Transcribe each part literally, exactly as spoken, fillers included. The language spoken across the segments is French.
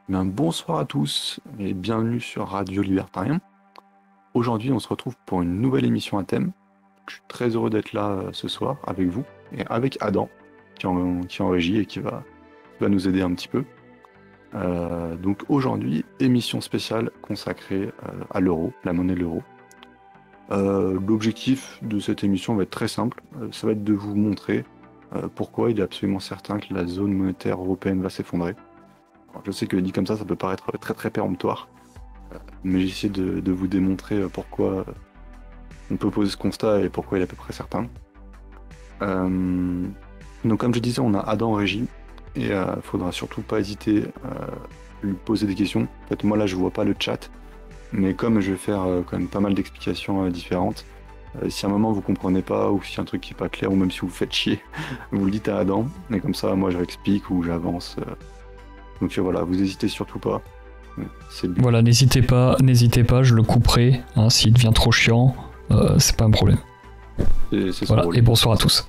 Bien, bonsoir à tous et bienvenue sur Radio Libertarien. Aujourd'hui, on se retrouve pour une nouvelle émission à thème. Je suis très heureux d'être là euh, ce soir avec vous et avec Adam qui est en, qui est en régie et qui va, qui va nous aider un petit peu. Euh, donc aujourd'hui, émission spéciale consacrée euh, à l'euro, la monnaie de l'euro. Euh, l'objectif de cette émission va être très simple, euh, ça va être de vous montrer euh, pourquoi il est absolument certain que la zone monétaire européenne va s'effondrer. Alors, je sais que dit comme ça, ça peut paraître très très péremptoire, mais j'essaie de, de vous démontrer pourquoi on peut poser ce constat et pourquoi il est à peu près certain. Euh, donc comme je disais, on a Adam en régie, et il euh, faudra surtout pas hésiter à lui poser des questions. En fait, moi là, je vois pas le chat, mais comme je vais faire euh, quand même pas mal d'explications euh, différentes, euh, si à un moment vous comprenez pas, ou s'il y a un truc qui est pas clair, ou même si vous faites chier, vous le dites à Adam, et comme ça, moi je réexplique ou j'avance. Euh. Donc euh, voilà, vous hésitez surtout pas. C'est le but. Voilà, n'hésitez pas, n'hésitez pas, je le couperai, hein, s'il devient trop chiant, euh, c'est pas un problème. C'est, c'est Voilà, et bonsoir à tous.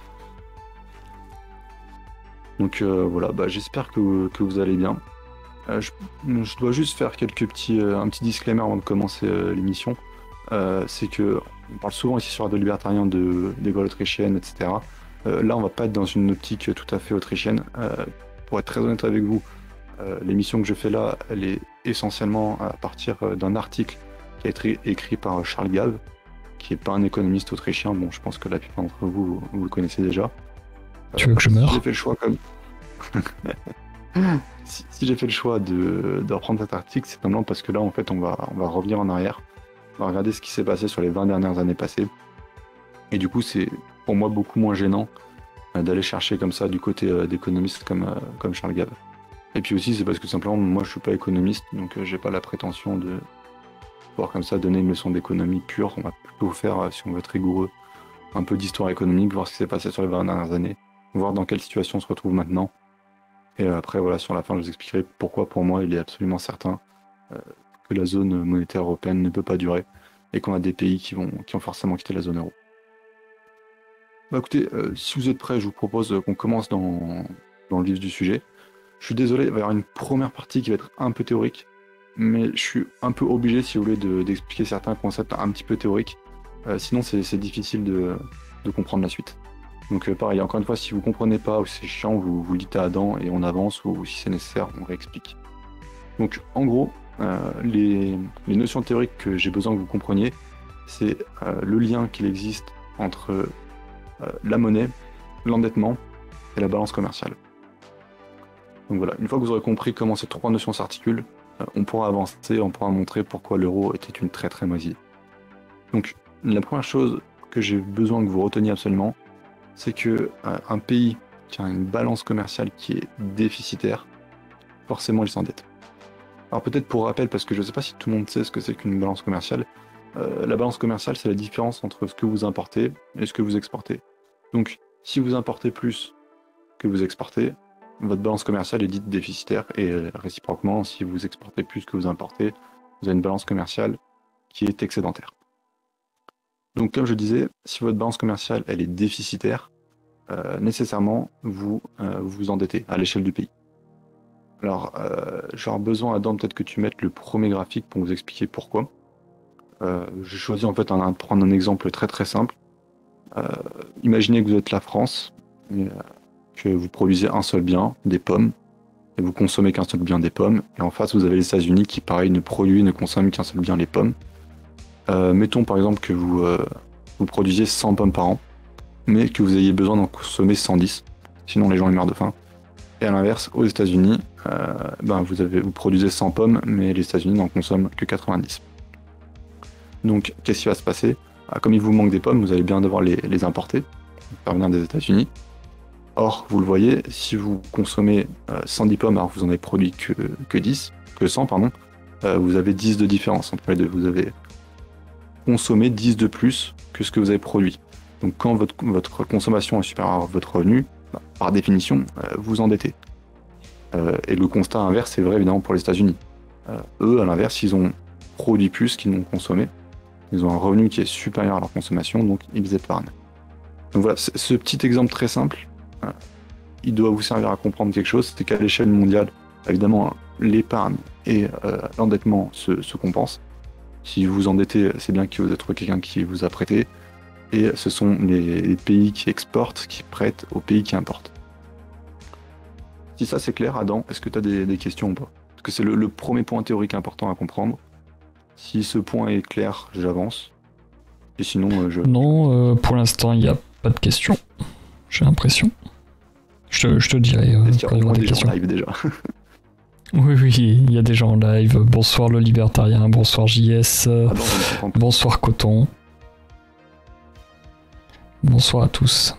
Donc euh, voilà, bah, j'espère que, que vous allez bien. Euh, je, je dois juste faire quelques petits, euh, un petit disclaimer avant de commencer euh, l'émission. Euh, c'est que on parle souvent ici sur Radio Libertarien de d'école autrichienne, et cetera. Euh, là, on va pas être dans une optique tout à fait autrichienne. Euh, pour être très honnête avec vous, euh, l'émission que je fais là, elle est essentiellement à partir d'un article qui a été écrit par Charles Gave, qui est pas un économiste autrichien. Bon, je pense que la plupart d'entre vous, vous le connaissez déjà. Tu veux que je meure ? Si j'ai fait le choix comme... si, si j'ai fait le choix de, de reprendre cet article, c'est simplement parce que là, en fait, on va, on va revenir en arrière. On va regarder ce qui s'est passé sur les vingt dernières années passées. Et du coup, c'est pour moi beaucoup moins gênant euh, d'aller chercher comme ça du côté euh, d'économistes comme, euh, comme Charles Gave. Et puis aussi, c'est parce que simplement, moi, je suis pas économiste, donc euh, j'ai pas la prétention de pouvoir comme ça donner une leçon d'économie pure. On va plutôt faire, euh, si on veut être rigoureux, un peu d'histoire économique, voir ce qui s'est passé sur les vingt dernières années, voir dans quelle situation on se retrouve maintenant. Et après, voilà, sur la fin, je vous expliquerai pourquoi, pour moi, il est absolument certain euh, que la zone monétaire européenne ne peut pas durer et qu'on a des pays qui, vont, qui ont forcément quitté la zone euro. Bah, écoutez, euh, si vous êtes prêts, je vous propose qu'on commence dans, dans le vif du sujet. Je suis désolé, il va y avoir une première partie qui va être un peu théorique, mais je suis un peu obligé, si vous voulez, de, d'expliquer certains concepts un petit peu théoriques. Euh, sinon, c'est, c'est difficile de, de comprendre la suite. Donc euh, pareil, encore une fois, si vous comprenez pas ou si c'est chiant, vous, vous le dites à Adam et on avance, ou, ou si c'est nécessaire, on réexplique. Donc en gros, euh, les, les notions théoriques que j'ai besoin que vous compreniez, c'est euh, le lien qu'il existe entre euh, la monnaie, l'endettement et la balance commerciale. Donc voilà, une fois que vous aurez compris comment ces trois notions s'articulent, euh, on pourra avancer, on pourra montrer pourquoi l'euro était une très très mauvaise idée. Donc la première chose que j'ai besoin que vous reteniez absolument, c'est que euh, un pays qui a une balance commerciale qui est déficitaire, forcément il s'endette. Alors peut-être pour rappel, parce que je ne sais pas si tout le monde sait ce que c'est qu'une balance commerciale, euh, la balance commerciale c'est la différence entre ce que vous importez et ce que vous exportez. Donc si vous importez plus que vous exportez, votre balance commerciale est dite déficitaire, et euh, réciproquement, si vous exportez plus que vous importez, vous avez une balance commerciale qui est excédentaire. Donc comme je disais, si votre balance commerciale elle est déficitaire, euh, nécessairement vous euh, vous endettez à l'échelle du pays. Alors euh, j'aurais besoin, Adam, peut-être que tu mettes le premier graphique pour vous expliquer pourquoi. Euh, j'ai choisi en fait un, de prendre un exemple très très simple. Euh, imaginez que vous êtes la France, et, euh, que vous produisez un seul bien, des pommes, et vous consommez qu'un seul bien, des pommes, et en face vous avez les États-Unis qui pareil ne produit, ne consomme qu'un seul bien, les pommes. Euh, mettons par exemple que vous, euh, vous produisiez cent pommes par an, mais que vous ayez besoin d'en consommer cent dix, sinon les gens ils meurent de faim. Et à l'inverse, aux États-Unis, euh, ben vous, avez, vous produisez cent pommes, mais les États-Unis n'en consomment que quatre-vingt-dix. Donc qu'est-ce qui va se passer ? Ah, comme il vous manque des pommes, vous allez bien devoir les, les importer, faire venir des États-Unis. Or, vous le voyez, si vous consommez euh, cent dix pommes alors que vous en avez produit que, que dix, que cent, pardon, euh, vous avez dix de différence entre les deux. Vous avez consommé dix de plus que ce que vous avez produit. Donc quand votre, votre consommation est supérieure à votre revenu, bah, par définition, euh, vous endettez. Euh, et le constat inverse est vrai évidemment pour les États-Unis. Euh, eux, à l'inverse, ils ont produit plus qu'ils n'ont consommé. Ils ont un revenu qui est supérieur à leur consommation, donc ils épargnent. Donc voilà, ce petit exemple très simple, il doit vous servir à comprendre quelque chose, c'est qu'à l'échelle mondiale, évidemment, l'épargne et euh, l'endettement se, se compensent. Si vous vous endettez, c'est bien que vous êtes quelqu'un qui vous a prêté, et ce sont les, les pays qui exportent qui prêtent aux pays qui importent. Si ça c'est clair, Adam, est-ce que tu as des, des questions ou pas? Parce que c'est le, le premier point théorique important à comprendre. Si ce point est clair, j'avance. Et sinon, euh, je... Non, euh, pour l'instant, il n'y a pas de questions. J'ai l'impression. Je te, je te dirai euh, Est-ce qu'il y quand il y aura aura des des gens questions. en live déjà? Oui, oui, il y a des gens en live. Bonsoir le Libertarien, bonsoir J S, euh, Ah non, je ne comprends pas. bonsoir Coton. Bonsoir à tous.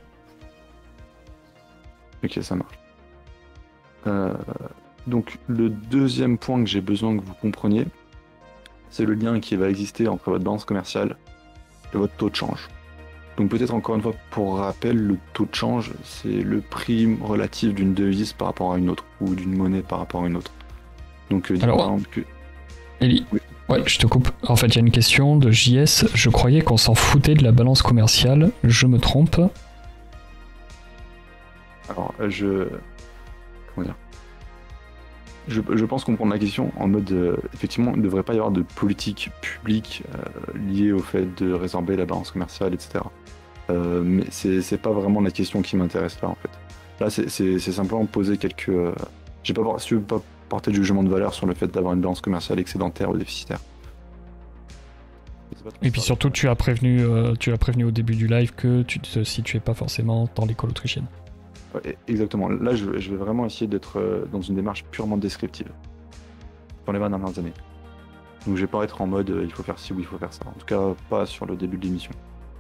Ok, ça marche. Euh, donc, le deuxième point que j'ai besoin que vous compreniez, c'est le lien qui va exister entre votre balance commerciale et votre taux de change. Donc peut-être encore une fois, pour rappel, le taux de change, c'est le prix relatif d'une devise par rapport à une autre, ou d'une monnaie par rapport à une autre. Donc, euh, Alors, par exemple que... Eli, Oui. ouais, je te coupe. En fait, il y a une question de J S. Je croyais qu'on s'en foutait de la balance commerciale. Je me trompe. Alors, euh, je... Comment dire je, je pense comprendre la question en mode, euh, effectivement, il ne devrait pas y avoir de politique publique euh, liée au fait de résorber la balance commerciale, et cetera. Euh, mais c'est c'est pas vraiment la question qui m'intéresse là, en fait. Là, c'est c'est- c'est simplement poser quelques... euh, j'ai pas, por- si je veux pas porter de jugement de valeur sur le fait d'avoir une balance commerciale excédentaire ou déficitaire. Je sais pas trop Et puis si ça- surtout, tu as prévenu, euh, tu as prévenu au début du live que tu ne te situais pas forcément dans l'école autrichienne. Ouais, exactement. Là, je, vais- je vais vraiment essayer d'être euh, dans une démarche purement descriptive dans les vingt dernières années. Donc, je vais pas être en mode euh, il faut faire ci ou il faut faire ça. En tout cas, pas sur le début de l'émission.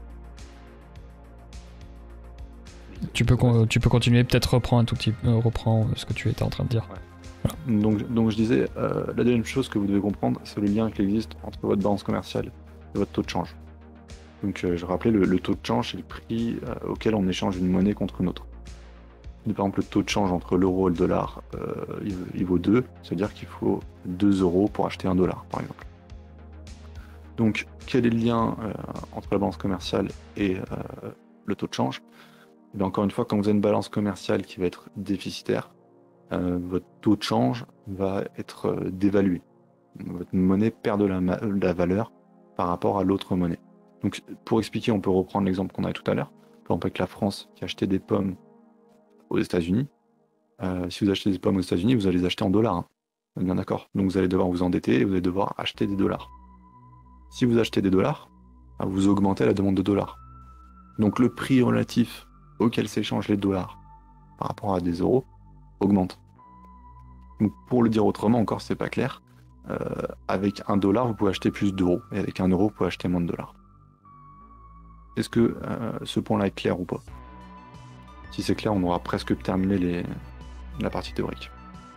Tu peux, con- tu peux continuer, peut-être reprends un tout petit peu, euh, reprends euh, ce que tu étais en train de dire. Donc, donc je disais, euh, la deuxième chose que vous devez comprendre, c'est le lien qui existe entre votre balance commerciale et votre taux de change. Donc, euh, je rappelais, le, le taux de change, c'est le prix euh, auquel on échange une monnaie contre une autre. Par exemple, le taux de change entre l'euro et le dollar, euh, il, il vaut deux, c'est-à-dire qu'il faut deux euros pour acheter un dollar, par exemple. Donc, quel est le lien euh, entre la balance commerciale et euh, le taux de change? Et bien, encore une fois, quand vous avez une balance commerciale qui va être déficitaire, euh, votre taux de change va être euh, dévalué. Votre monnaie perd de la, ma- de la valeur par rapport à l'autre monnaie. Donc, pour expliquer, on peut reprendre l'exemple qu'on avait tout à l'heure. Par exemple, avec la France qui achetait des pommes aux États-Unis. Euh, si vous achetez des pommes aux États-Unis, vous allez les acheter en dollars. Hein. On est bien d'accord. Donc, vous allez devoir vous endetter et vous allez devoir acheter des dollars. Si vous achetez des dollars, vous augmentez la demande de dollars. Donc, le prix relatif auquel s'échangent les dollars par rapport à des euros augmente. Donc, pour le dire autrement, encore c'est pas clair, euh, avec un dollar vous pouvez acheter plus d'euros et avec un euro vous pouvez acheter moins de dollars. Est-ce que euh, ce point-là est clair ou pas? Si c'est clair, on aura presque terminé les... la partie théorique.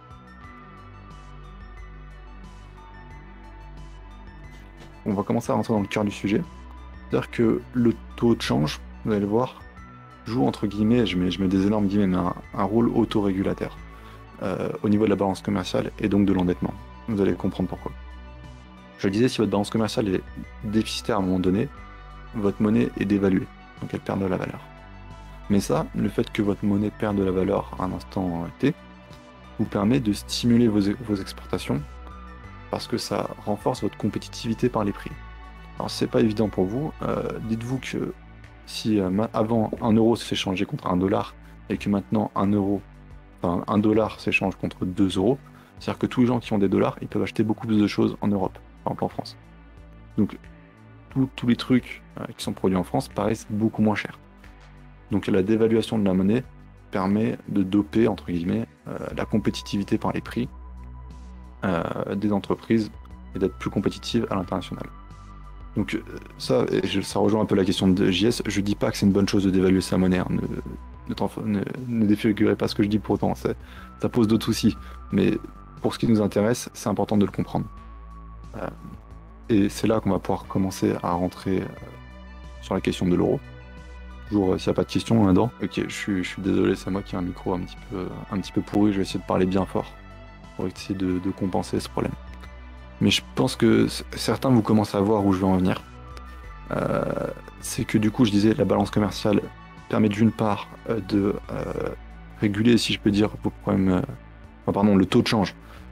On va commencer à rentrer dans le cœur du sujet. C'est-à-dire que le taux de change, vous allez le voir, joue entre guillemets, je mets, je mets des énormes guillemets, mais un, un rôle autorégulateur euh, au niveau de la balance commerciale et donc de l'endettement. Vous allez comprendre pourquoi. Je le disais, si votre balance commerciale est déficitaire à un moment donné, votre monnaie est dévaluée, donc elle perd de la valeur. Mais ça, le fait que votre monnaie perde de la valeur à un instant T, vous permet de stimuler vos, vos exportations parce que ça renforce votre compétitivité par les prix. Alors c'est pas évident pour vous, euh, dites-vous que si euh, avant un euro s'échangeait contre un dollar et que maintenant un euro, enfin un dollar s'échange contre deux euros, c'est-à-dire que tous les gens qui ont des dollars, ils peuvent acheter beaucoup plus de choses en Europe, par exemple en France. Donc tout, tous les trucs euh, qui sont produits en France paraissent beaucoup moins chers. Donc la dévaluation de la monnaie permet de doper, entre guillemets, euh, la compétitivité par les prix euh, des entreprises et d'être plus compétitives à l'international. Donc euh, ça, et je, ça rejoint un peu la question de J S, je dis pas que c'est une bonne chose de dévaluer sa monnaie, hein, ne, ne, ne, ne défigurez pas ce que je dis pour autant, ça, ça pose d'autres soucis, mais pour ce qui nous intéresse, c'est important de le comprendre. Euh, et c'est là qu'on va pouvoir commencer à rentrer euh, sur la question de l'euro. Toujours, euh, s'il n'y a pas de questions là-dedans. Ok, je suis, je suis désolé, c'est moi qui ai un micro un petit peu, un petit peu pourri, je vais essayer de parler bien fort pour essayer de, de compenser ce problème. Mais je pense que certains vous commencent à voir où je veux en venir. Euh, c'est que du coup, je disais, la balance commerciale permet d'une part euh, de euh, réguler, si je peux dire, vos problèmes. Euh, enfin, pardon, le taux de change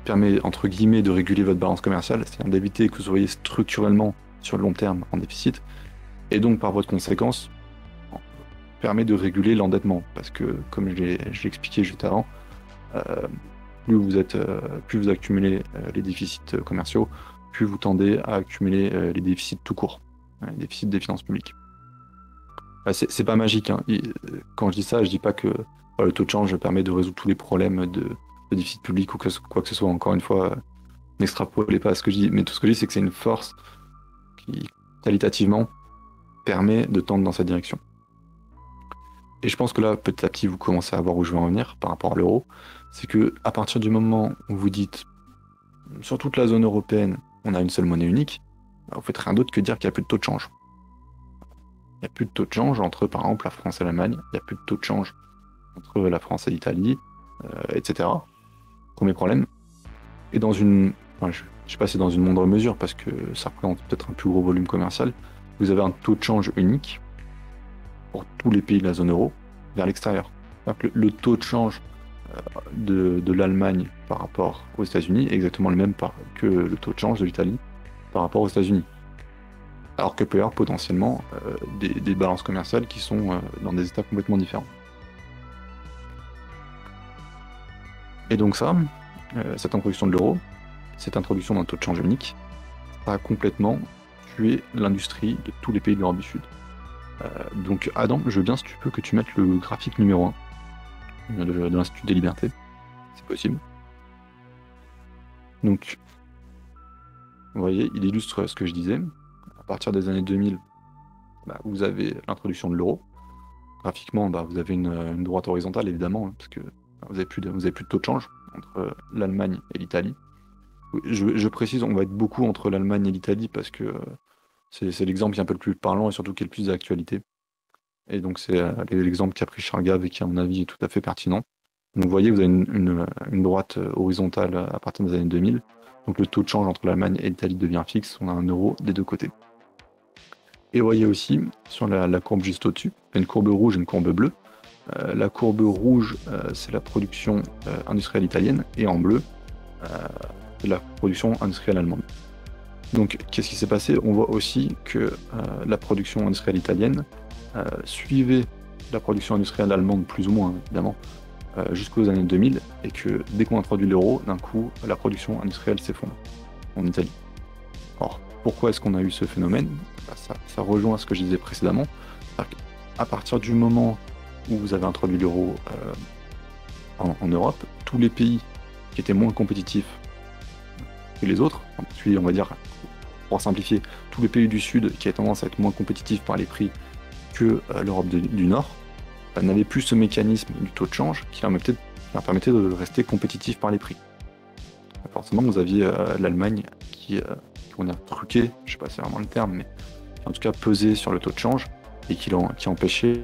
permet, entre guillemets, de réguler votre balance commerciale, c'est-à-dire d'éviter que vous soyez structurellement sur le long terme en déficit, et donc par votre conséquence, permet de réguler l'endettement, parce que, comme je l'ai expliqué juste avant, euh, plus vous êtes, euh, plus vous accumulez euh, les déficits commerciaux, plus vous tendez à accumuler euh, les déficits tout court, hein, les déficits des finances publiques. Bah, c'est pas magique, hein. Et, quand je dis ça, je dis pas que bah, le taux de change permet de résoudre tous les problèmes de, de déficit public ou que, quoi que ce soit. Encore une fois, n'extrapolez pas ce que je dis, mais tout ce que je dis, c'est que c'est une force qui, qualitativement, permet de tendre dans cette direction. Et je pense que là, petit à petit, vous commencez à voir où je veux en venir par rapport à l'euro. C'est que à partir du moment où vous dites, sur toute la zone européenne, on a une seule monnaie unique, bah, vous faites rien d'autre que dire qu'il n'y a plus de taux de change. Il n'y a plus de taux de change entre, par exemple, la France et l'Allemagne. Il n'y a plus de taux de change entre la France et l'Italie, euh, et cetera. Premier problème. Et dans une... Enfin, je ne sais pas si c'est dans une moindre mesure, parce que ça représente peut-être un plus gros volume commercial. Vous avez un taux de change unique pour tous les pays de la zone euro vers l'extérieur. Le, le taux de change euh, de, de l'Allemagne par rapport aux États-Unis est exactement le même par, que le taux de change de l'Italie par rapport aux États-Unis. Alors que peut y avoir potentiellement euh, des, des balances commerciales qui sont euh, dans des états complètement différents. Et donc ça, euh, cette introduction de l'euro, cette introduction d'un taux de change unique, ça a complètement tué l'industrie de tous les pays de l'Europe du Sud. Euh, donc Adam, je veux bien si tu peux que tu mettes le graphique numéro un de, de l'Institut des Libertés, c'est possible. Donc, vous voyez, il illustre ce que je disais. À partir des années deux mille, bah, vous avez l'introduction de l'euro. Graphiquement, bah, vous avez une, une droite horizontale, évidemment, hein, parce que bah, vous n'avez plus, de, plus de taux de change entre l'Allemagne et l'Italie. Je, je précise, on va être beaucoup entre l'Allemagne et l'Italie, parce que euh, c'est l'exemple qui est un peu le plus parlant et surtout qui est le plus d'actualité. Et donc c'est euh, l'exemple qu'a pris Charles Gave et qui, à mon avis, est tout à fait pertinent. Donc vous voyez, vous avez une, une, une droite horizontale à partir des années deux mille. Donc le taux de change entre l'Allemagne et l'Italie devient fixe, on a un euro des deux côtés. Et vous voyez aussi, sur la, la courbe juste au-dessus, une courbe rouge et une courbe bleue. Euh, la courbe rouge, euh, c'est la production euh, industrielle italienne, et en bleu, euh, c'est la production industrielle allemande. Donc qu'est-ce qui s'est passé? On voit aussi que euh, la production industrielle italienne euh, suivait la production industrielle allemande, plus ou moins, évidemment, euh, jusqu'aux années deux mille, et que dès qu'on introduit l'euro, d'un coup, la production industrielle s'effondre en Italie. Alors, pourquoi est-ce qu'on a eu ce phénomène? Bah, ça, ça rejoint ce que je disais précédemment. À partir du moment où vous avez introduit l'euro euh, en, en Europe, tous les pays qui étaient moins compétitifs que les autres, en particulier, on va dire, pour simplifier, tous les pays du Sud qui avaient tendance à être moins compétitifs par les prix que euh, l'Europe du Nord, bah, n'avaient plus ce mécanisme du taux de change qui leur permettait, leur permettait de rester compétitifs par les prix. Forcément, vous aviez euh, l'Allemagne qui, euh, on a truqué, je sais pas si c'est vraiment le terme, mais qui en tout cas pesé sur le taux de change et qui, qui empêchait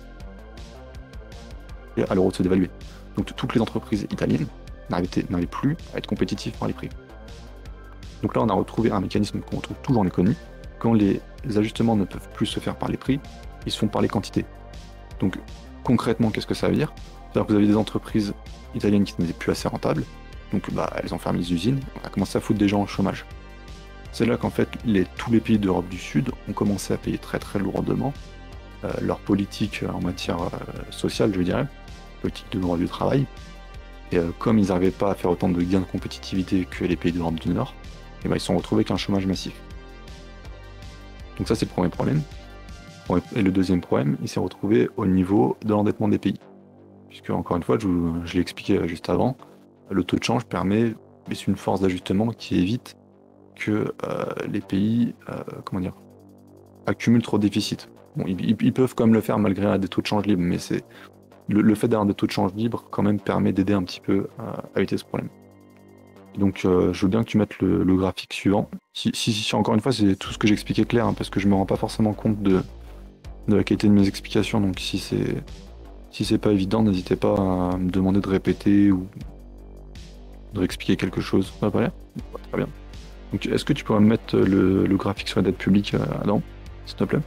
à l'euro de se dévaluer. Donc toutes les entreprises italiennes n'arrivaient plus à être compétitives par les prix. Donc là, on a retrouvé un mécanisme qu'on retrouve toujours en économie. Quand les ajustements ne peuvent plus se faire par les prix, ils se font par les quantités. Donc concrètement, qu'est-ce que ça veut dire? C'est-à-dire que vous avez des entreprises italiennes qui n'étaient plus assez rentables, donc bah, elles ont fermé les usines, on a commencé à foutre des gens au chômage. C'est là qu'en fait, les, tous les pays d'Europe du Sud ont commencé à payer très très lourdement euh, leur politique en matière euh, sociale, je dirais, politique de droit du travail. Et euh, comme ils n'arrivaient pas à faire autant de gains de compétitivité que les pays d'Europe du Nord, et ben, ils se sont retrouvés avec un chômage massif. Donc ça, c'est le premier problème. Et le deuxième problème, il s'est retrouvé au niveau de l'endettement des pays. Puisque, encore une fois, je, je l'ai expliqué juste avant, le taux de change permet, c'est une force d'ajustement qui évite que euh, les pays, euh, comment dire, accumulent trop de déficit. Bon, ils, ils peuvent quand même le faire malgré des taux de change libres, mais c'est le, le fait d'avoir des taux de change libres quand même permet d'aider un petit peu à, à éviter ce problème. Donc euh, je veux bien que tu mettes le, le graphique suivant. Si, si, si encore une fois, c'est tout ce que j'expliquais clair, hein, parce que je me rends pas forcément compte de, de la qualité de mes explications, donc si c'est si c'est pas évident, n'hésitez pas à me demander de répéter ou de réexpliquer quelque chose. Ça va pas l'air ? Très bien. Donc est-ce que tu pourrais me mettre le, le graphique sur la dette publique, euh, Adam, s'il te plaît ?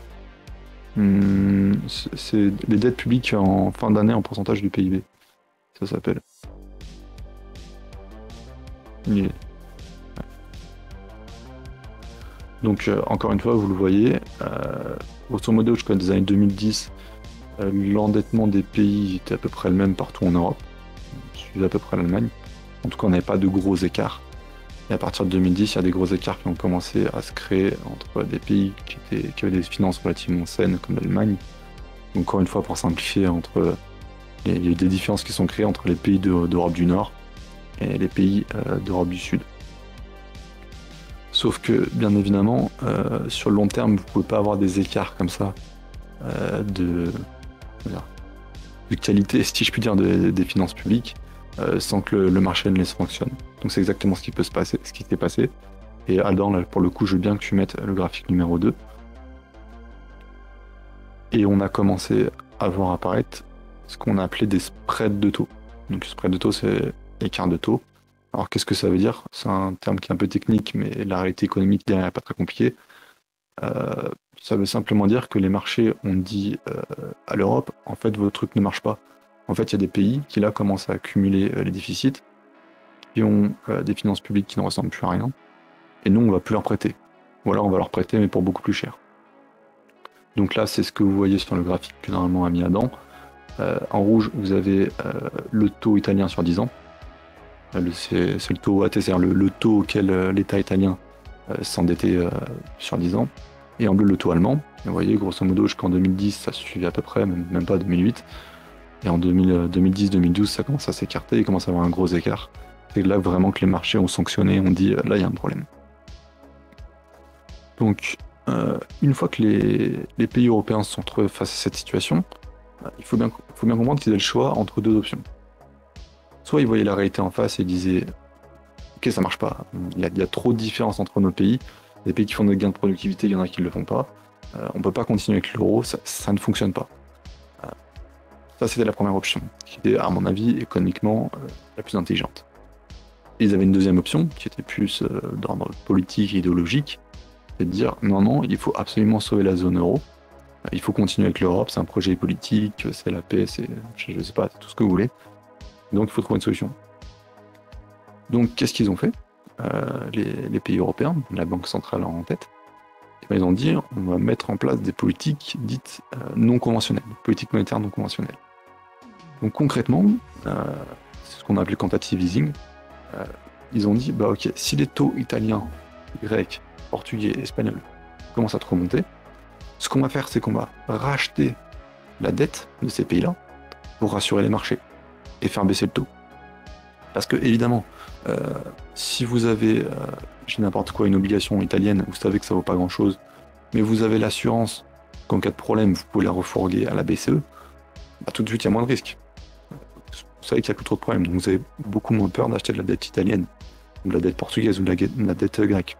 hum, C'est les dettes publiques en fin d'année en pourcentage du P I B. ça s'appelle. Il est- Donc, euh, encore une fois, vous le voyez, euh, grosso modo, jusqu'aux années deux mille dix, euh, l'endettement des pays était à peu près le même partout en Europe, suivait à peu près l'Allemagne. En tout cas, on n'avait pas de gros écarts. Et à partir de deux mille dix, il y a des gros écarts qui ont commencé à se créer entre des pays qui, étaient, qui avaient des finances relativement saines, comme l'Allemagne. Donc, encore une fois, pour simplifier, entre, il y a eu des différences qui sont créées entre les pays de- d'Europe du Nord et les pays euh, d'Europe du Sud. Sauf que, bien évidemment, euh, sur le long terme, vous ne pouvez pas avoir des écarts comme ça euh, de, dire, de qualité, si je puis dire, de- des finances publiques, euh, sans que le, le marché ne les fonctionne. Donc c'est exactement ce qui peut se passer, ce qui s'est passé. Et Adam, là, pour le coup, je veux bien que tu mettes le graphique numéro deux. Et on a commencé à voir apparaître ce qu'on a appelé des spreads de taux. Donc spread de taux, c'est écart de taux. Alors qu'est-ce que ça veut dire? C'est un terme qui est un peu technique, mais la réalité économique derrière n'est pas très compliquée. Euh, ça veut simplement dire que les marchés ont dit euh, à l'Europe, en fait, votre truc ne marche pas. En fait, il y a des pays qui là commencent à accumuler euh, les déficits, qui ont euh, des finances publiques qui ne ressemblent plus à rien, et nous, on va plus leur prêter. Ou alors, on va leur prêter, mais pour beaucoup plus cher. Donc là, c'est ce que vous voyez sur le graphique que normalement a mis Adam. Euh, en rouge, vous avez euh, le taux italien sur dix ans. Euh, c'est, c'est le taux O A T, c'est-à-dire le, le taux auquel euh, l'État italien euh, s'endettait euh, sur dix ans. Et en bleu, le taux allemand. Et vous voyez, grosso modo, jusqu'en deux mille dix, ça suivait à peu près, même, même pas deux mille huit. Et en deux mille dix deux mille douze, ça commence à s'écarter, il commence à avoir un gros écart. C'est là vraiment que les marchés ont sanctionné, ont dit, là, il y a un problème. Donc, euh, une fois que les, les pays européens se sont retrouvés face à cette situation, il faut bien, faut bien comprendre qu'ils avaient le choix entre deux options. Soit ils voyaient la réalité en face et disaient « Ok, ça marche pas, il y, a, il y a trop de différences entre nos pays, les pays qui font des gains de productivité, il y en a qui ne le font pas, euh, on ne peut pas continuer avec l'euro, ça, ça ne fonctionne pas. Euh, » Ça, c'était la première option, qui était, à mon avis, économiquement euh, la plus intelligente. Et ils avaient une deuxième option, qui était plus euh, d'ordre politique et idéologique, c'est de dire « Non, non, il faut absolument sauver la zone euro, il faut continuer avec l'Europe, c'est un projet politique, c'est la paix, c'est, je sais pas, tout ce que vous voulez. Donc il faut trouver une solution. » Donc qu'est-ce qu'ils ont fait euh, les, les pays européens, la Banque centrale en tête, et bien, ils ont dit on va mettre en place des politiques dites euh, non conventionnelles, politiques monétaires non conventionnelles. Donc concrètement, euh, c'est ce qu'on a appelé quantitative easing, euh, ils ont dit bah ok, si les taux italiens, grecs, portugais, espagnols commencent à trop monter, ce qu'on va faire, c'est qu'on va racheter la dette de ces pays-là pour rassurer les marchés et faire baisser le taux. Parce que, évidemment, euh, si vous avez, euh, je dis n'importe quoi, une obligation italienne, vous savez que ça vaut pas grand-chose, mais vous avez l'assurance qu'en cas de problème, vous pouvez la refourguer à la B C E, bah, tout de suite, il y a moins de risques. Vous savez qu'il n'y a plus trop de problèmes, donc vous avez beaucoup moins peur d'acheter de la dette italienne, ou de la dette portugaise, ou de la, de la dette grecque.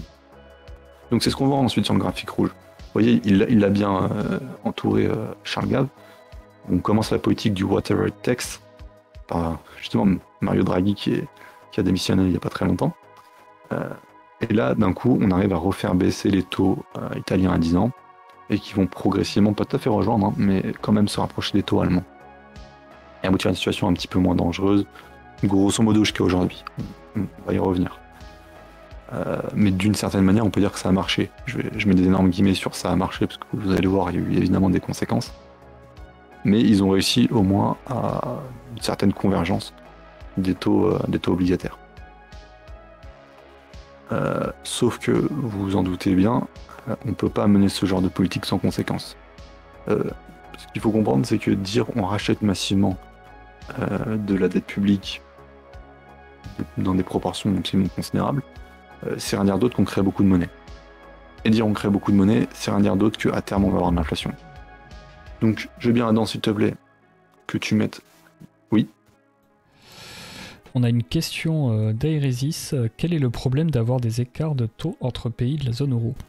Donc c'est ce qu'on voit ensuite sur le graphique rouge. Vous voyez, il, il a bien euh, entouré euh, Charles Gave. On commence la politique du whatever it takes par justement Mario Draghi qui, est, qui a démissionné il n'y a pas très longtemps. Euh, et là, d'un coup, on arrive à refaire baisser les taux euh, italiens à dix ans et qui vont progressivement, pas tout à fait rejoindre, hein, mais quand même se rapprocher des taux allemands. Et aboutir à une situation un petit peu moins dangereuse, grosso modo jusqu'à aujourd'hui. On va y revenir. Euh, mais d'une certaine manière, on peut dire que ça a marché. Je, vais, je mets des énormes guillemets sur ça a marché, parce que vous allez voir, il y a eu évidemment des conséquences. Mais ils ont réussi au moins à une certaine convergence des taux, euh, des taux obligataires. Euh, sauf que, vous vous en doutez bien, euh, on ne peut pas mener ce genre de politique sans conséquences. Euh, ce qu'il faut comprendre, c'est que dire on rachète massivement euh, de la dette publique dans des proportions absolument considérables, Euh, c'est rien dire d'autre qu'on crée beaucoup de monnaie. Et dire on crée beaucoup de monnaie, c'est rien dire d'autre qu'à terme on va avoir de l'inflation. Donc je veux bien Adam, s'il te plaît, que tu mettes... Oui. On a une question euh, d'Airesis. Quel est le problème d'avoir des écarts de taux entre pays de la zone euro?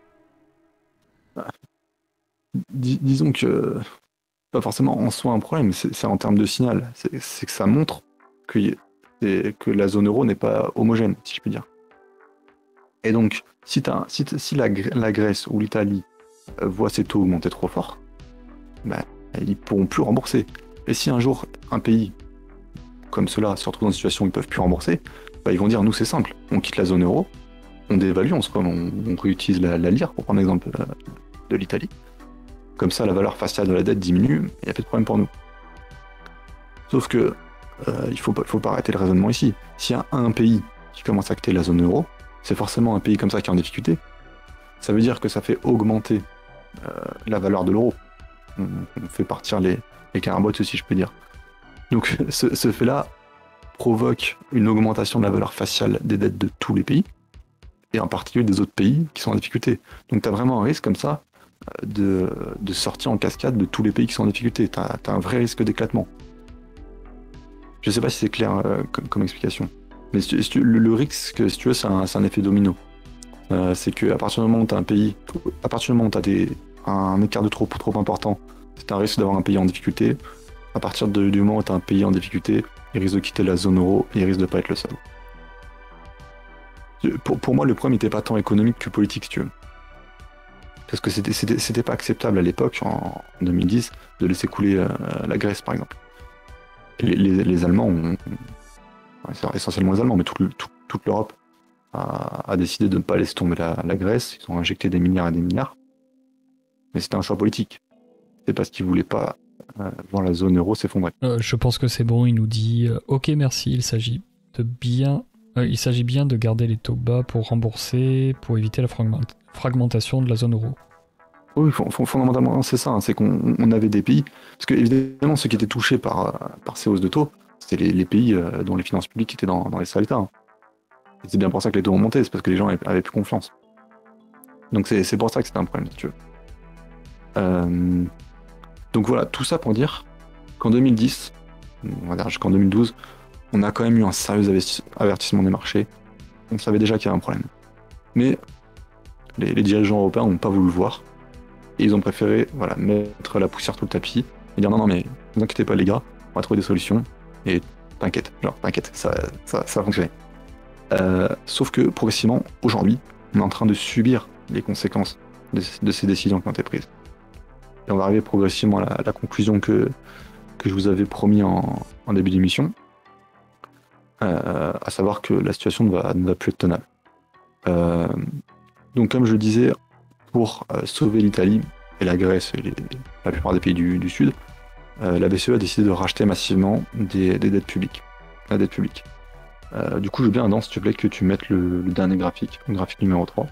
Dis, disons que... Pas forcément en soi un problème, c'est, c'est en termes de signal. C'est, c'est que ça montre que, y a, que la zone euro n'est pas homogène, si je puis dire. Et donc, si, t'as, si, si la, la Grèce ou l'Italie euh, voient ces taux augmenter trop fort, bah, ils ne pourront plus rembourser. Et si un jour, un pays comme ceux-là se retrouvent dans une situation où ils ne peuvent plus rembourser, bah, ils vont dire, nous c'est simple, on quitte la zone euro, on dévalue, on, se, on, on réutilise la, la lire, pour prendre l'exemple de, de l'Italie. Comme ça, la valeur faciale de la dette diminue, et il n'y a plus de problème pour nous. Sauf que, euh, il ne faut, faut pas arrêter le raisonnement ici. S'il y a un pays qui commence à quitter la zone euro, c'est forcément un pays comme ça qui est en difficulté. Ça veut dire que ça fait augmenter euh, la valeur de l'euro. On, on fait partir les, les carambotes, si je peux dire. Donc ce, ce fait-là provoque une augmentation de la valeur faciale des dettes de tous les pays, et en particulier des autres pays qui sont en difficulté. Donc tu as vraiment un risque comme ça de, de sortir en cascade de tous les pays qui sont en difficulté. Tu as un vrai risque d'éclatement. Je sais pas si c'est clair euh, comme, comme explication. Mais si tu, si tu, le, le risque, si tu veux, c'est un, un effet domino. Euh, c'est qu'à partir du moment où tu as un pays, à partir du moment où tu as des, un écart de trop, trop important, c'est un risque d'avoir un pays en difficulté. À partir de, du moment où tu as un pays en difficulté, il risque de quitter la zone euro et il risque de pas être le seul. Pour, pour moi, le problème n'était pas tant économique que politique, si tu veux. Parce que c'était, c'était, c'était pas acceptable à l'époque, en deux mille dix, de laisser couler euh, la Grèce, par exemple. Les, les, les Allemands, ont, c'est essentiellement les Allemands, mais tout, tout, toute l'Europe a, a décidé de ne pas laisser tomber la, la Grèce. Ils ont injecté des milliards et des milliards. Mais c'était un choix politique. C'est parce qu'ils voulaient pas euh, voir la zone euro s'effondrer. Euh, je pense que c'est bon, il nous dit euh, « Ok, merci, il s'agit de bien... Euh, il s'agit bien de garder les taux bas pour rembourser, pour éviter la fragment- fragmentation de la zone euro. » Oui, fondamentalement, c'est ça. Hein, c'est qu'on on avait des pays... Parce que, évidemment, ceux qui étaient touchés par, par ces hausses de taux, c'était les, les pays euh, dont les finances publiques étaient dans, dans les sales états. Hein. Et c'est bien pour ça que les taux ont monté, c'est parce que les gens avaient, avaient plus confiance. Donc c'est, c'est pour ça que c'était un problème, si tu veux. Euh, donc voilà, tout ça pour dire qu'en deux mille dix, on va dire jusqu'en deux mille douze, on a quand même eu un sérieux avertissement des marchés. On savait déjà qu'il y avait un problème. Mais les, les dirigeants européens n'ont pas voulu le voir. Et ils ont préféré voilà, mettre la poussière sous le tapis et dire non, non, mais ne vous inquiétez pas les gars, on va trouver des solutions. Et t'inquiète, genre t'inquiète, ça, ça, ça va fonctionner. Euh, sauf que progressivement, aujourd'hui, on est en train de subir les conséquences de, de ces décisions qui ont été prises. Et on va arriver progressivement à la, à la conclusion que, que je vous avais promis en, en début d'émission, euh, à savoir que la situation ne va, ne va plus être tenable. Euh, donc comme je le disais, pour euh, sauver l'Italie et la Grèce et les, la plupart des pays du, du Sud, euh, la B C E a décidé de racheter massivement des, des dettes publiques. La dette publique. Euh, du coup, je veux bien, Adam, s'il te plaît, que tu mettes le, le dernier graphique, le graphique numéro trois.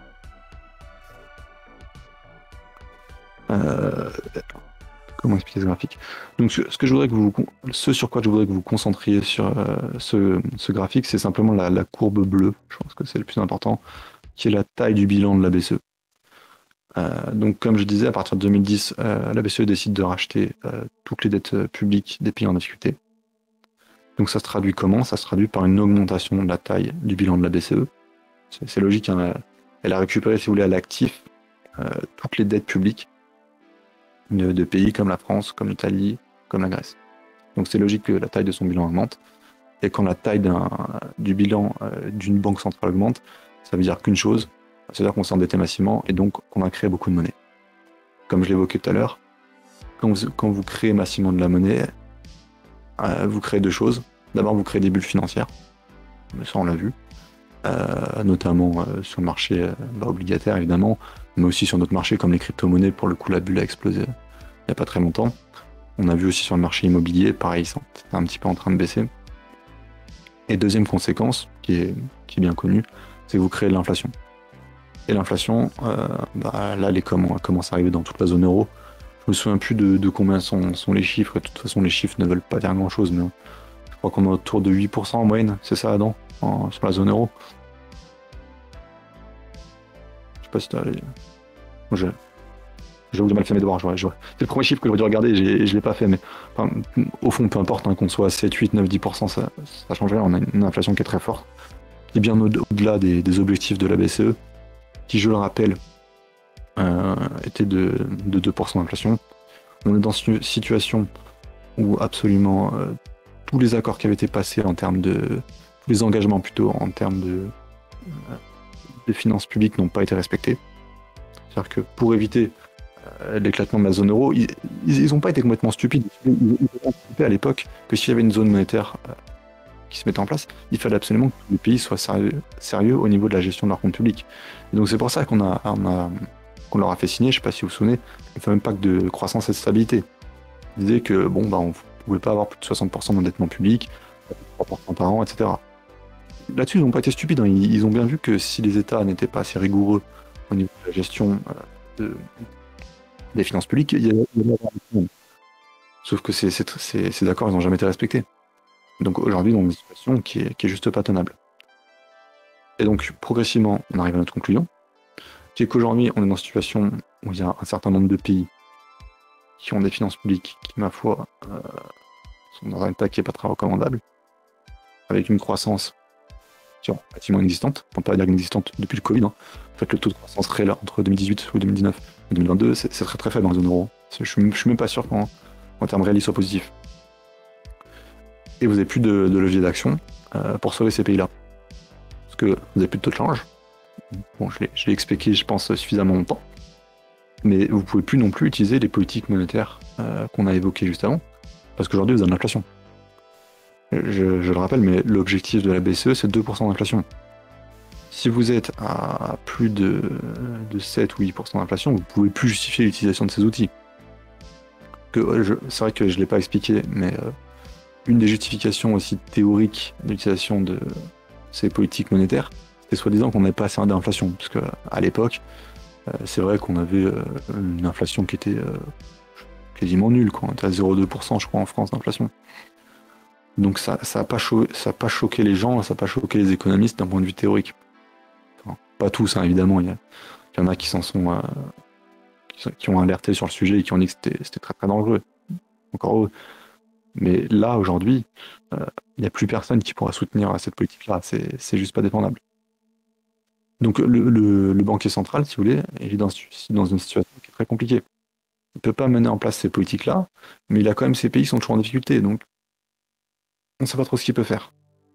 Euh, comment expliquer ce graphique? Donc, ce, ce, que je voudrais que vous, ce sur quoi je voudrais que vous concentriez sur euh, ce, ce graphique, c'est simplement la, la courbe bleue, je pense que c'est le plus important, qui est la taille du bilan de la B C E. Euh, donc, comme je disais, à partir de deux mille dix, euh, la B C E décide de racheter euh, toutes les dettes publiques des pays en difficulté. Donc, ça se traduit comment? Ça se traduit par une augmentation de la taille du bilan de la B C E. C'est, c'est logique, hein, elle a récupéré, si vous voulez, à l'actif euh, toutes les dettes publiques de, de pays comme la France, comme l'Italie, comme la Grèce. Donc, c'est logique que la taille de son bilan augmente. Et quand la taille d'un, du bilan euh, d'une banque centrale augmente, ça veut dire qu'une chose, c'est-à-dire qu'on s'est endetté massivement et donc qu'on a créé beaucoup de monnaie. Comme je l'évoquais tout à l'heure, quand vous, quand vous créez massivement de la monnaie, euh, vous créez deux choses. D'abord, vous créez des bulles financières, ça on l'a vu, euh, notamment euh, sur le marché euh, bah, obligataire évidemment, mais aussi sur d'autres marchés comme les crypto-monnaies. Pour le coup, la bulle a explosé il n'y a pas très longtemps. On a vu aussi sur le marché immobilier, pareil, c'est un petit peu en train de baisser. Et deuxième conséquence, qui est, qui est bien connue, c'est que vous créez de l'inflation. Et l'inflation, euh, bah, là, elle commence à arriver dans toute la zone euro. Je me souviens plus de, de combien sont, sont les chiffres. Et de toute façon, les chiffres ne veulent pas dire grand-chose, mais je crois qu'on est autour de huit pour cent en moyenne. C'est ça, Adam, en, sur la zone euro. Je sais pas si t'as... Je... J'avoue que j'ai mal fait mes devoirs. C'est le premier chiffre que j'aurais dû regarder et je l'ai pas fait. Mais enfin, au fond, peu importe, hein, qu'on soit à sept, huit, neuf, dix pour cent, ça, ça change rien. On a une inflation qui est très forte, qui est bien au-delà des, des objectifs de la B C E, qui, je le rappelle, euh, était de, de deux pour cent d'inflation. On est dans une situation où absolument euh, tous les accords qui avaient été passés en termes de... tous les engagements plutôt en termes de, euh, de finances publiques n'ont pas été respectés. C'est-à-dire que pour éviter euh, l'éclatement de la zone euro, ils n'ont pas été complètement stupides. Ils, ils ont anticipé à l'époque que s'il y avait une zone monétaire euh, qui se mettait en place, il fallait absolument que les pays soient sérieux, sérieux au niveau de la gestion de leurs comptes publics. Et donc c'est pour ça qu'on a, on a, qu'on leur a fait signer, je ne sais pas si vous vous souvenez, le fameux pacte de croissance et de stabilité. Il disait que bon, bah, on ne pouvait pas avoir plus de soixante pour cent d'endettement public, trois pour cent par an, et cetera. Là-dessus, ils n'ont pas été stupides. Hein. Ils, ils ont bien vu que si les États n'étaient pas assez rigoureux au niveau de la gestion euh, de, des finances publiques, il y avait un problème. Sauf que ces, ces, ces, ces accords, ils n'ont jamais été respectés. Donc aujourd'hui, dans une situation qui est, qui est juste pas tenable. Et donc, progressivement, on arrive à notre conclusion, qui est qu'aujourd'hui, on est dans une situation où il y a un certain nombre de pays qui ont des finances publiques qui, ma foi, euh, sont dans un état qui n'est pas très recommandable, avec une croissance qui est relativement inexistante, on ne peut pas dire inexistante depuis le Covid. Hein. En fait, le taux de croissance réel entre deux mille dix-huit ou deux mille dix-neuf et deux mille vingt-deux, c'est très très faible dans la zone euro. Je ne suis même pas sûr qu'en en termes réels, il soit positif. Et vous n'avez plus de, de levier d'action euh, pour sauver ces pays-là. Parce que vous n'avez plus de taux de change. Bon, je l'ai expliqué, je pense, suffisamment longtemps. Mais vous ne pouvez plus non plus utiliser les politiques monétaires euh, qu'on a évoquées juste avant. Parce qu'aujourd'hui, vous avez de l'inflation. Je, je le rappelle, mais l'objectif de la B C E, c'est deux pour cent d'inflation. Si vous êtes à plus de, de sept ou huit pour cent d'inflation, vous ne pouvez plus justifier l'utilisation de ces outils. C'est vrai que je ne l'ai pas expliqué, mais euh, une des justifications aussi théoriques de l'utilisation de ces politiques monétaires, c'est soi-disant qu'on n'avait pas assez d'inflation. Parce qu'à l'époque, euh, c'est vrai qu'on avait euh, une inflation qui était euh, quasiment nulle, quoi. On était à zéro virgule deux pour cent, je crois, en France d'inflation. Donc ça n'a pas, cho pas choqué les gens, ça n'a pas choqué les économistes d'un point de vue théorique. Enfin, pas tous, hein, évidemment. Il y, y en a qui s'en sont, euh, qui, qui ont alerté sur le sujet et qui ont dit que c'était très très dangereux. Encore eux. Mais là, aujourd'hui, il euh, n'y a plus personne qui pourra soutenir cette politique-là. C'est juste pas défendable. Donc le, le, le banquier central, si vous voulez, est dans, dans une situation qui est très compliquée. Il ne peut pas mener en place ces politiques-là, mais il a quand même ces pays qui sont toujours en difficulté. Donc on ne sait pas trop ce qu'il peut faire.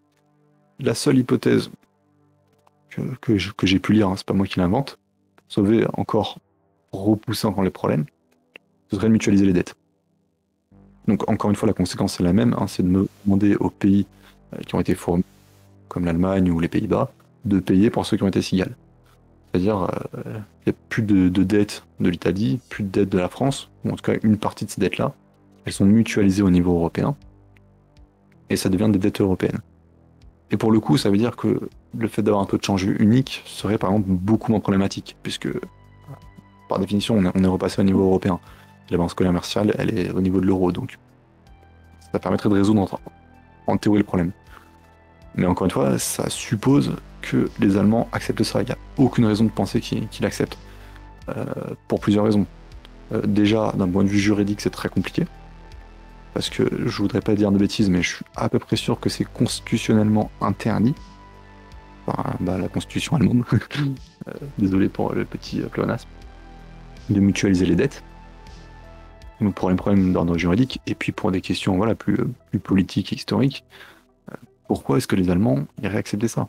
La seule hypothèse que, que, que j'ai pu lire, hein, c'est pas moi qui l'invente, sauver encore, repousser encore les problèmes, ce serait de mutualiser les dettes. Donc encore une fois, la conséquence est la même, hein, c'est de me demander aux pays euh, qui ont été fournis, comme l'Allemagne ou les Pays-Bas, de payer pour ceux qui ont été cigales. C'est-à-dire, il euh, n'y a plus de, de dettes de l'Italie, plus de dettes de la France, ou en tout cas une partie de ces dettes-là, elles sont mutualisées au niveau européen, et ça devient des dettes européennes. Et pour le coup, ça veut dire que le fait d'avoir un taux de change unique serait par exemple beaucoup moins problématique, puisque par définition, on est, on est repassé au niveau européen. La balance commerciale, elle est au niveau de l'euro, donc ça permettrait de résoudre en, en théorie le problème. Mais encore une fois, ça suppose que les Allemands acceptent ça. Il n'y a aucune raison de penser qu'ils qu'ils l'acceptent, euh, pour plusieurs raisons. Euh, déjà, d'un point de vue juridique, c'est très compliqué. Parce que je voudrais pas dire de bêtises, mais je suis à peu près sûr que c'est constitutionnellement interdit par bah, la constitution allemande. euh, désolé pour le petit pléonasme. De mutualiser les dettes. Donc pour un problème d'ordre juridique, et puis pour des questions voilà, plus, plus politiques et historiques, euh, pourquoi est-ce que les Allemands iraient accepter ça?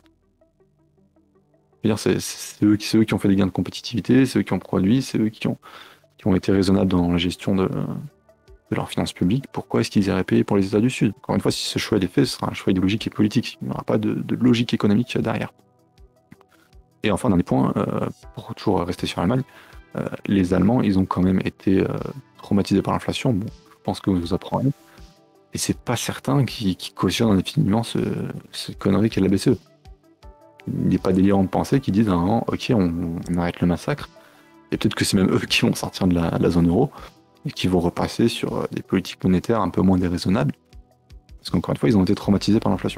C'est eux, eux qui ont fait des gains de compétitivité, c'est eux qui ont produit, c'est eux qui ont, qui ont été raisonnables dans la gestion de, de leurs finances publiques. Pourquoi est-ce qu'ils iraient payer pour les États du Sud? Encore une fois, si ce choix est fait, ce sera un choix idéologique et politique. Il n'y aura pas de, de logique économique derrière. Et enfin, dernier point, euh, pour toujours rester sur l'Allemagne, euh, les Allemands, ils ont quand même été euh, traumatisés par l'inflation. Bon, je pense que vous apprenez. Et c'est pas certain qu'ils qu cautionnent indéfiniment ce, ce connerie qu'est la B C E. Il n'est pas délirant de penser qu'ils disent à un moment, ok, on, on arrête le massacre. Et peut-être que c'est même eux qui vont sortir de la, la zone euro et qui vont repasser sur euh, des politiques monétaires un peu moins déraisonnables. Parce qu'encore une fois, ils ont été traumatisés par l'inflation.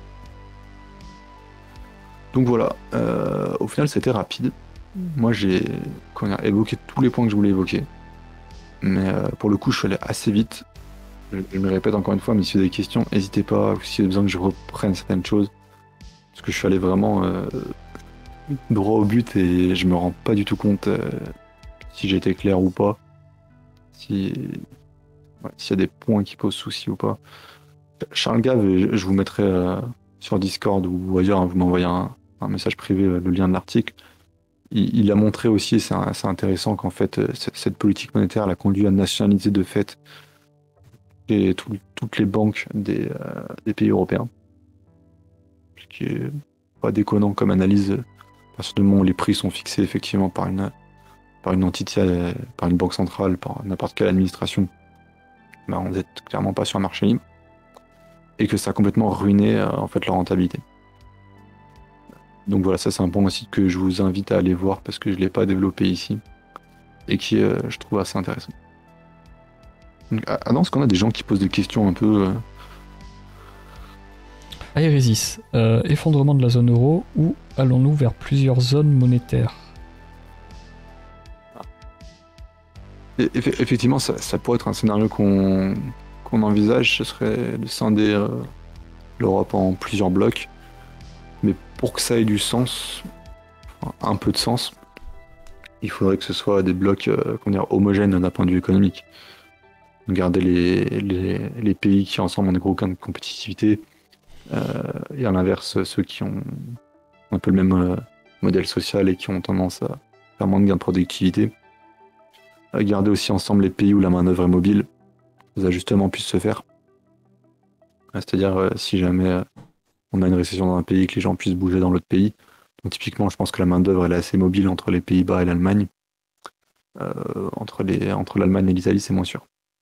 Donc voilà, euh, au final, c'était rapide. Moi, j'ai évoqué tous les points que je voulais évoquer. Mais euh, pour le coup, je suis allé assez vite. Je, je me répète encore une fois, mais si vous avez des questions, n'hésitez pas. Ou si vous avez besoin que je reprenne certaines choses. Parce que je suis allé vraiment euh, droit au but et je me rends pas du tout compte euh, si j'ai été clair ou pas. Si, ouais, s'il y a des points qui posent souci ou pas. Charles Gave, je, je vous mettrai euh, sur Discord ou ailleurs, hein, vous m'envoyez un, un message privé, le lien de l'article. il, il a montré aussi, et c'est c'est intéressant, qu'en fait, euh, cette, cette politique monétaire l'a conduit à nationaliser de fait et tout- toutes les banques des, euh, des pays européens. Ce qui est pas déconnant comme analyse, euh, à partir du moment où les prix sont fixés effectivement par une, par une entité, euh, par une banque centrale, par n'importe quelle administration, ben, on n'est clairement pas sur un marché libre. Et que ça a complètement ruiné euh, en fait leur rentabilité. Donc voilà, ça c'est un point aussi que je vous invite à aller voir parce que je ne l'ai pas développé ici et qui euh, je trouve assez intéressant. Donc, Adam, est-ce qu'on a des gens qui posent des questions un peu euh... Aérésis, euh, effondrement de la zone euro ou allons-nous vers plusieurs zones monétaires? Eff- Effectivement, ça, ça pourrait être un scénario qu'on qu'on envisage, ce serait de scinder euh, l'Europe en plusieurs blocs. Mais pour que ça ait du sens, enfin, un peu de sens, il faudrait que ce soit des blocs euh, comment dire, homogènes d'un point de vue économique. Garder les, les, les pays qui ensemble ont des gros gains de compétitivité euh, et à l'inverse ceux qui ont un peu le même euh, modèle social et qui ont tendance à faire moins de gains de productivité. Euh, garder aussi ensemble les pays où la main-d'œuvre est mobile, les ajustements puissent se faire. Euh, C'est-à-dire euh, si jamais euh, on a une récession dans un pays, que les gens puissent bouger dans l'autre pays. Donc typiquement, je pense que la main-d'œuvre elle est assez mobile entre les Pays-Bas et l'Allemagne. Euh, entre les, entre l'Allemagne et l'Italie, c'est moins sûr.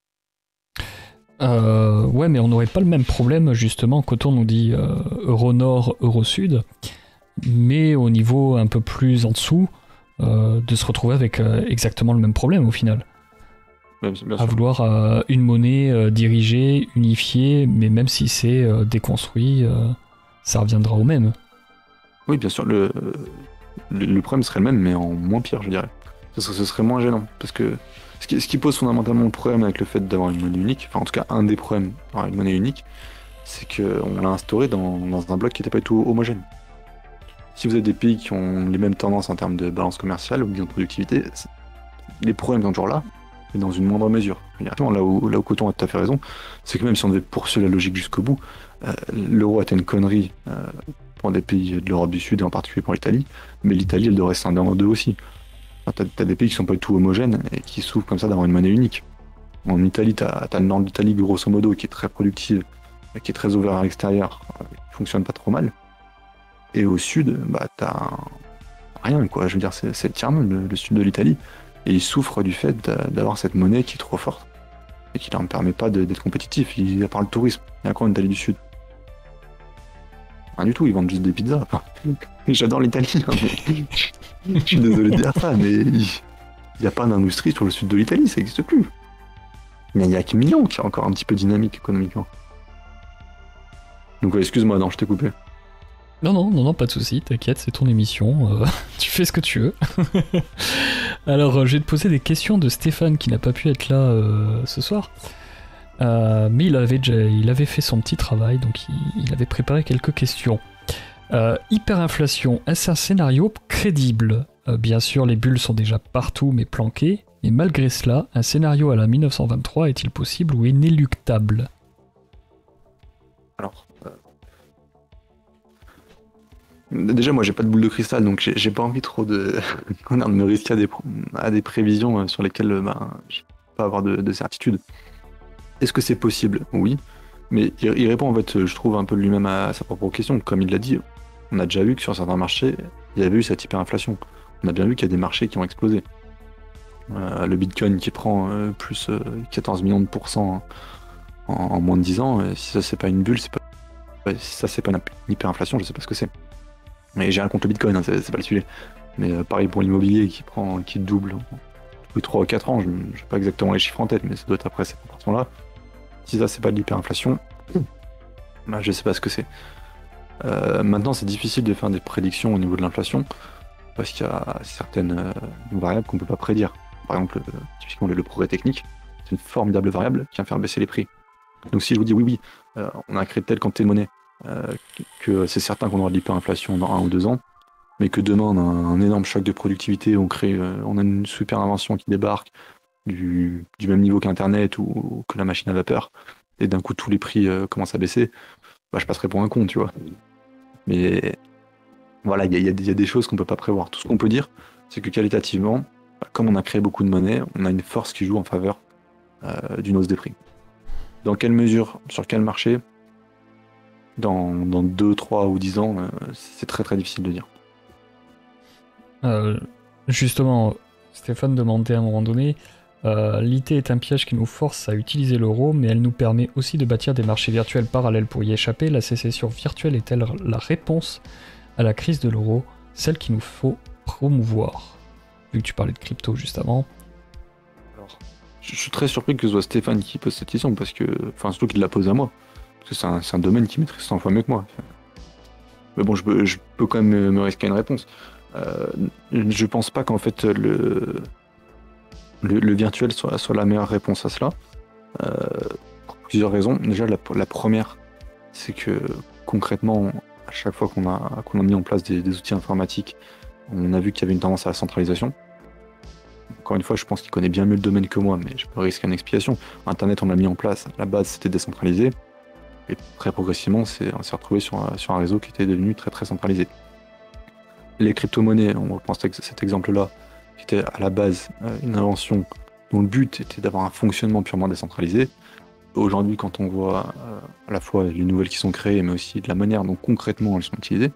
Euh, ouais, mais on n'aurait pas le même problème, justement, quand on nous dit euh, euro nord, euro sud, mais au niveau un peu plus en dessous, euh, de se retrouver avec euh, exactement le même problème au final. Bien, bien À sûr. vouloir euh, une monnaie euh, dirigée, unifiée, mais même si c'est euh, déconstruit, euh, ça reviendra au même. Oui, bien sûr, le, le, le problème serait le même, mais en moins pire, je dirais. Ce serait, ce serait moins gênant. Parce que ce qui, ce qui pose fondamentalement le problème avec le fait d'avoir une monnaie unique, enfin en tout cas un des problèmes d'avoir une monnaie unique, c'est qu'on l'a instauré dans, dans un bloc qui n'était pas du tout homogène. Si vous avez des pays qui ont les mêmes tendances en termes de balance commerciale ou bien de productivité, c'est- les problèmes sont toujours là, mais dans une moindre mesure. Là où, là où Coton a tout à fait raison, c'est que même si on devait poursuivre la logique jusqu'au bout, euh, l'euro était une connerie euh, pour des pays de l'Europe du Sud et en particulier pour l'Italie, mais l'Italie elle devrait se scinder en deux aussi. Enfin, t'as, t'as des pays qui sont pas du tout homogènes et qui souffrent comme ça d'avoir une monnaie unique. En Italie, t'as, t'as le nord de l'Italie grosso modo qui est très productive, qui est très ouvert à l'extérieur, euh, qui fonctionne pas trop mal. Et au sud, bah t'as un- rien quoi. Je veux dire, c'est, c'est le tiers-monde, le, le sud de l'Italie. Et ils souffrent du fait d'a- d'avoir cette monnaie qui est trop forte et qui leur permet pas de- d'être compétitifs. Ils, à part le tourisme, il y a quoi en Italie du Sud? Rien du tout, ils vendent juste des pizzas. Enfin, j'adore l'Italie, hein, mais je suis désolé de dire ça, mais il n'y a pas d'industrie sur le sud de l'Italie, ça n'existe plus. Il n'y a, a que Milan qui est encore un petit peu dynamique économiquement. Donc ouais, excuse-moi, non, je t'ai coupé. Non, non, non, non, pas de souci, t'inquiète, c'est ton émission, euh, tu fais ce que tu veux. Alors, euh, je vais te poser des questions de Stéphane qui n'a pas pu être là euh, ce soir. Euh, mais il avait, déjà, il avait fait son petit travail, donc il, il avait préparé quelques questions. Euh, hyperinflation, est-ce un scénario crédible? Euh, Bien sûr, les bulles sont déjà partout, mais planquées. Mais malgré cela, un scénario à la mille neuf cent vingt-trois est-il possible ou inéluctable? Alors, euh, déjà, moi, j'ai pas de boule de cristal, donc j'ai j'ai pas envie trop de, comment dire, de me risquer à des, pro- à des prévisions euh, sur lesquelles euh, ben, je peux pas avoir de, de certitude. Est-ce que c'est possible? Oui. Mais il, il répond, en fait, euh, je trouve, un peu lui-même à sa propre question. Comme il l'a dit, on a déjà vu que sur certains marchés, il y avait eu cette hyperinflation. On a bien vu qu'il y a des marchés qui ont explosé. Euh, le Bitcoin qui prend euh, plus euh, quatorze millions de pourcents en, en moins de dix ans, euh, si ça c'est pas une bulle, c'est pas, ouais, si ça c'est pas une hyperinflation, je sais pas ce que c'est. Mais j'ai rien contre le Bitcoin, hein, c'est c'est pas le sujet. Mais euh, pareil pour l'immobilier qui prend, qui double tous les trois ou quatre ans, je n'ai pas exactement les chiffres en tête, mais ça doit être après cette proportion-là. Si ça c'est pas de l'hyperinflation, bah, je sais pas ce que c'est. Euh, maintenant c'est difficile de faire des prédictions au niveau de l'inflation, parce qu'il y a certaines euh, variables qu'on peut pas prédire. Par exemple, euh, typiquement le, le progrès technique, c'est une formidable variable qui va faire baisser les prix. Donc si je vous dis oui, oui, euh, on a créé telle quantité de monnaie, euh, que c'est certain qu'on aura de l'hyperinflation dans un ou deux ans, mais que demain on a un énorme choc de productivité, on crée, euh, on a une super invention qui débarque du, du même niveau qu'Internet ou, ou que la machine à vapeur, et d'un coup tous les prix euh, commencent à baisser, bah, je passerai pour un con, tu vois. Mais voilà, il y, a- il y a des- il y a des choses qu'on peut pas prévoir. Tout ce qu'on peut dire, c'est que qualitativement, comme on a créé beaucoup de monnaie, on a une force qui joue en faveur euh, d'une hausse des prix. Dans quelle mesure, sur quel marché, dans, dans deux, trois ou dix ans, euh, c'est très très difficile de dire. Euh, justement, Stéphane demandait à un moment donné, euh, l'I T est un piège qui nous force à utiliser l'euro, mais elle nous permet aussi de bâtir des marchés virtuels parallèles pour y échapper. La sécession virtuelle est-elle la réponse à la crise de l'euro, celle qu'il nous faut promouvoir? Vu que tu parlais de crypto juste avant. Alors, je suis très surpris que ce soit Stéphane qui pose cette question, parce que, enfin, surtout qu'il la pose à moi, parce que c'est un, c'est un domaine qui maîtrise cent fois mieux que moi. Mais bon, je peux, je peux quand même me risquer une réponse. Euh, je pense pas qu'en fait le, le, le virtuel soit, soit la meilleure réponse à cela. Euh, pour plusieurs raisons. Déjà, la, la première, c'est que concrètement, à chaque fois qu'on a, qu'on a mis en place des, des outils informatiques, on a vu qu'il y avait une tendance à la centralisation. Encore une fois, je pense qu'il connaît bien mieux le domaine que moi, mais je peux risquer une explication. Internet, on l'a mis en place, à la base, c'était décentralisé. Et très progressivement, c'est, on s'est retrouvé sur, sur un réseau qui était devenu très très centralisé. Les crypto-monnaies, on reprend cet exemple-là, qui était à la base une invention dont le but était d'avoir un fonctionnement purement décentralisé. Aujourd'hui, quand on voit euh, à la fois les nouvelles qui sont créées, mais aussi de la manière dont concrètement elles sont utilisées,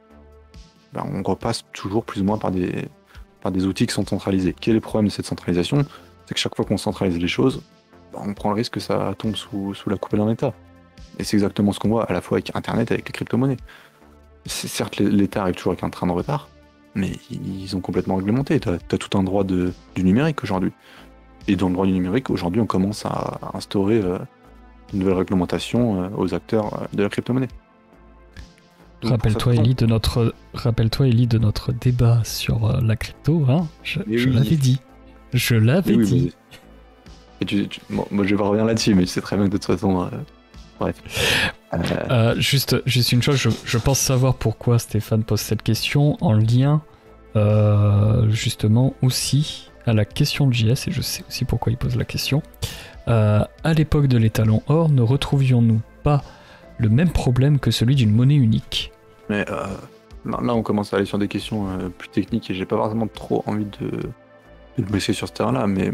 ben, on repasse toujours plus ou moins par des, par des outils qui sont centralisés. Quel est le problème de cette centralisation? C'est que chaque fois qu'on centralise les choses, ben, on prend le risque que ça tombe sous, sous la coupe d'un État. Et c'est exactement ce qu'on voit à la fois avec Internet et avec les crypto-monnaies. C'est, certes, l'État arrive toujours avec un train de retard, mais ils ont complètement réglementé. Tu as tout un droit de, du numérique aujourd'hui. Et dans le droit du numérique, aujourd'hui, on commence à instaurer euh, une nouvelle réglementation euh, aux acteurs euh, de la crypto-monnaie. Rappelle-toi, Élie, de notre, rappelle-toi, Élie, de notre débat sur euh, la crypto. Hein je je oui. l'avais dit. Je l'avais oui, dit. Et tu, tu, bon, moi, je vais pas revenir là-dessus, mais tu sais très bien que de toute façon... Euh, bref. Euh... Euh, juste, juste une chose, je, je pense savoir pourquoi Stéphane pose cette question en lien euh, justement aussi à la question de J S, et je sais aussi pourquoi il pose la question. Euh, à l'époque de l'étalon or, ne retrouvions-nous pas le même problème que celui d'une monnaie unique? Mais euh, là, on commence à aller sur des questions euh, plus techniques et j'ai pas vraiment trop envie de, de me blesser sur ce terrain-là, mais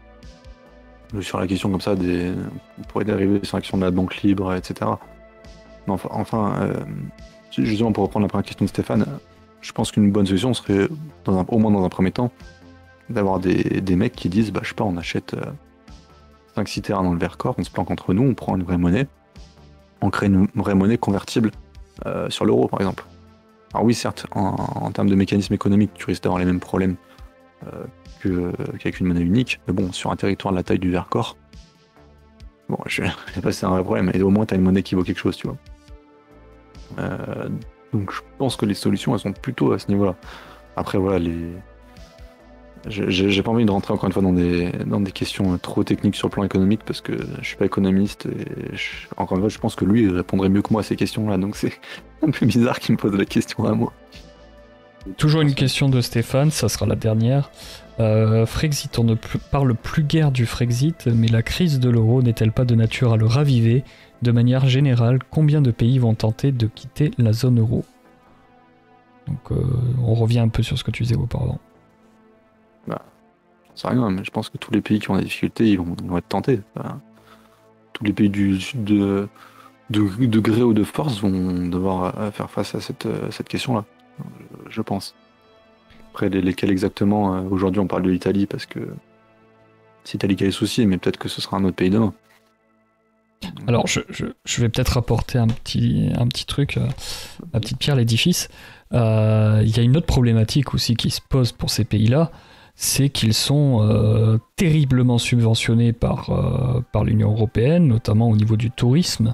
sur la question comme ça, des, on pourrait dériver sur la question de la banque libre, et cetera. Mais enfin, enfin euh, justement pour reprendre la première question de Stéphane, je pense qu'une bonne solution serait, dans un, au moins dans un premier temps, d'avoir des, des mecs qui disent, bah je sais pas, on achète euh, cinq six terrains dans le Vercors, on se planque entre nous, on prend une vraie monnaie, on crée une vraie monnaie convertible euh, sur l'euro par exemple. Alors oui, certes, en, en termes de mécanisme économique, tu risques d'avoir les mêmes problèmes euh, que, euh, qu'avec une monnaie unique, mais bon, sur un territoire de la taille du Vercors, bon, je sais pas si c'est un vrai problème, mais au moins tu as une monnaie qui vaut quelque chose, tu vois. Euh, donc je pense que les solutions, elles sont plutôt à ce niveau-là. Après, voilà, les... J'ai, j'ai pas envie de rentrer encore une fois dans des, dans des questions trop techniques sur le plan économique parce que je suis pas économiste et je, encore une fois je pense que lui il répondrait mieux que moi à ces questions-là, donc c'est un peu bizarre qu'il me pose la question à moi. Toujours une question de Stéphane, ça sera la dernière. Euh, Frexit, on ne parle plus guère du Frexit, mais la crise de l'euro n'est-elle pas de nature à le raviver? De manière générale, combien de pays vont tenter de quitter la zone euro? Donc euh, on revient un peu sur ce que tu disais auparavant. Bah, c'est rien, mais je pense que tous les pays qui ont des difficultés, ils vont, ils vont être tentés. Enfin, tous les pays du, de, de, de gré ou de force vont devoir faire face à cette, cette question-là, je, je pense. Après, les, lesquels exactement, aujourd'hui on parle de l'Italie parce que c'est l'Italie qui a les soucis, mais peut-être que ce sera un autre pays demain. Alors, je, je, je vais peut-être apporter un petit, un petit truc, euh, ma petite pierre à l'édifice. Il euh, y a une autre problématique aussi qui se pose pour ces pays-là, c'est qu'ils sont euh, terriblement subventionnés par, euh, par l'Union européenne, notamment au niveau du tourisme.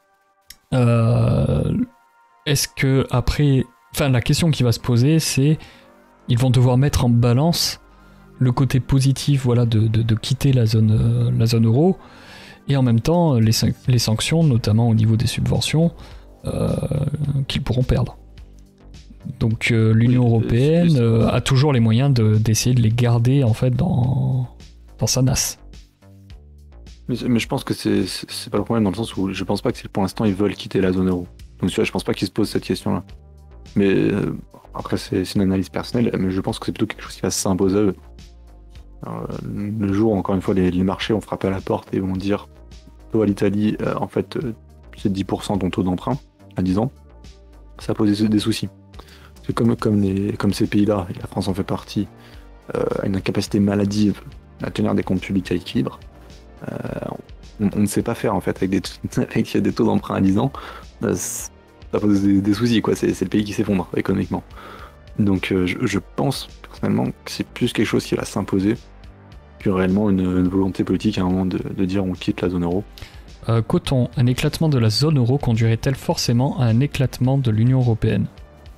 Euh, est-ce que après, enfin la question qui va se poser, c'est ils vont devoir mettre en balance le côté positif, voilà, de, de, de quitter la zone, euh, la zone euro, et en même temps les, les sanctions, notamment au niveau des subventions, euh, qu'ils pourront perdre. Donc euh, l'Union oui, européenne c'est, c'est... Euh, a toujours les moyens de, d'essayer de les garder en fait dans, dans sa nasse. Mais, mais je pense que c'est, c'est, c'est pas le problème dans le sens où je pense pas que c'est, pour l'instant ils veulent quitter la zone euro. Donc tu vois, je pense pas qu'ils se posent cette question-là. Mais euh, après c'est, c'est une analyse personnelle, mais je pense que c'est plutôt quelque chose qui va s'imposer à eux. Alors, le jour où, encore une fois, les, les marchés vont frapper à la porte et vont dire toi, l'Italie, euh, en fait, euh, c'est dix pour cent ton taux d'emprunt à dix ans, ça pose des, des soucis. C'est comme, comme, les, comme ces pays-là, et la France en fait partie, euh, a une incapacité maladive à tenir des comptes publics à l'équilibre. Euh, on, on ne sait pas faire en fait avec des, avec des taux d'emprunt à dix ans. Euh, ça pose des, des soucis, quoi. C'est, c'est le pays qui s'effondre économiquement. Donc euh, je, je pense personnellement que c'est plus quelque chose qui va s'imposer que réellement une, une volonté politique à un moment de, de dire on quitte la zone euro. Euh, Coton, un éclatement de la zone euro conduirait-elle forcément à un éclatement de l'Union européenne?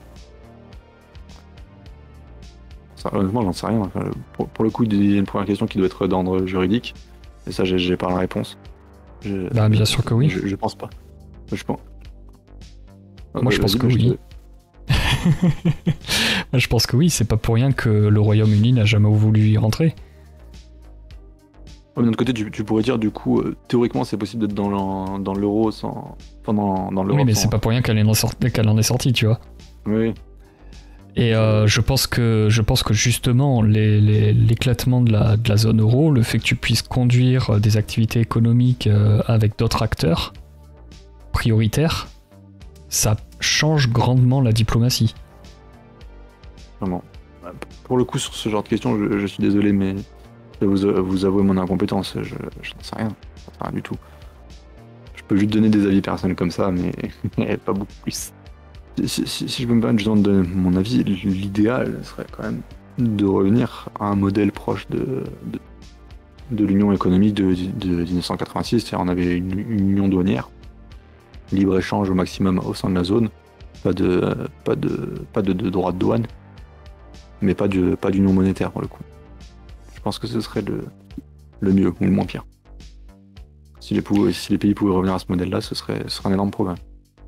Ça, honnêtement, j'en sais rien. Enfin, pour, pour le coup, il y a une première question qui doit être d'ordre juridique. Et ça, j'ai, j'ai pas la réponse. Je, bah, bien sûr que oui. Je, je pense pas. Je pense. Moi, je pense que oui. Moi, je pense que oui. C'est pas pour rien que le Royaume-Uni n'a jamais voulu y rentrer. D'un autre côté, tu, tu pourrais dire, du coup, euh, théoriquement, c'est possible d'être dans, l'en, dans l'euro sans. Enfin, dans, dans l'Europe. Oui, mais sans... c'est pas pour rien qu'elle en, sort... qu'elle en est sortie, tu vois. Oui. Et euh, je pense que je pense que justement les, les, l'éclatement de la, de la zone euro, le fait que tu puisses conduire des activités économiques euh, avec d'autres acteurs prioritaires, ça change grandement la diplomatie. Vraiment. Pour le coup, sur ce genre de questions, je, je suis désolé, mais je vais vous, vous avouer mon incompétence. Je, je n'en sais rien. Je n'en sais rien du tout. Je peux juste donner des avis personnels comme ça, mais pas beaucoup plus. Si, si, si je peux me permettre de donner mon avis, l'idéal serait quand même de revenir à un modèle proche de, de, de l'union économique de, de dix-neuf cent quatre-vingt-six, c'est-à-dire on avait une, une union douanière, libre-échange au maximum au sein de la zone, pas de, pas de, pas de, de droits de douane, mais pas, de, pas d'union monétaire pour le coup. Je pense que ce serait le, le mieux ou le moins pire. Si les, si les pays pouvaient revenir à ce modèle-là, ce serait, ce serait un énorme progrès.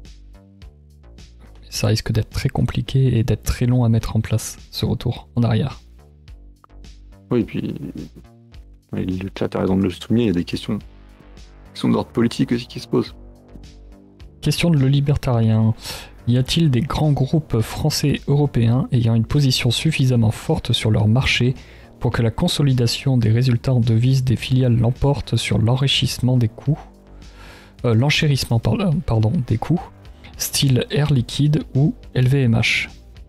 Ça risque d'être très compliqué et d'être très long à mettre en place, ce retour en arrière. Oui, et puis le chat a raison de le souligner, il y a des questions qui sont d'ordre politique aussi qui se posent. Question de Le Libertarien. Y a-t-il des grands groupes français européens ayant une position suffisamment forte sur leur marché pour que la consolidation des résultats en devises des filiales l'emporte sur l'enrichissement des coûts euh, l'enchérissement pardon, pardon, des coûts style Air Liquide ou L V M H.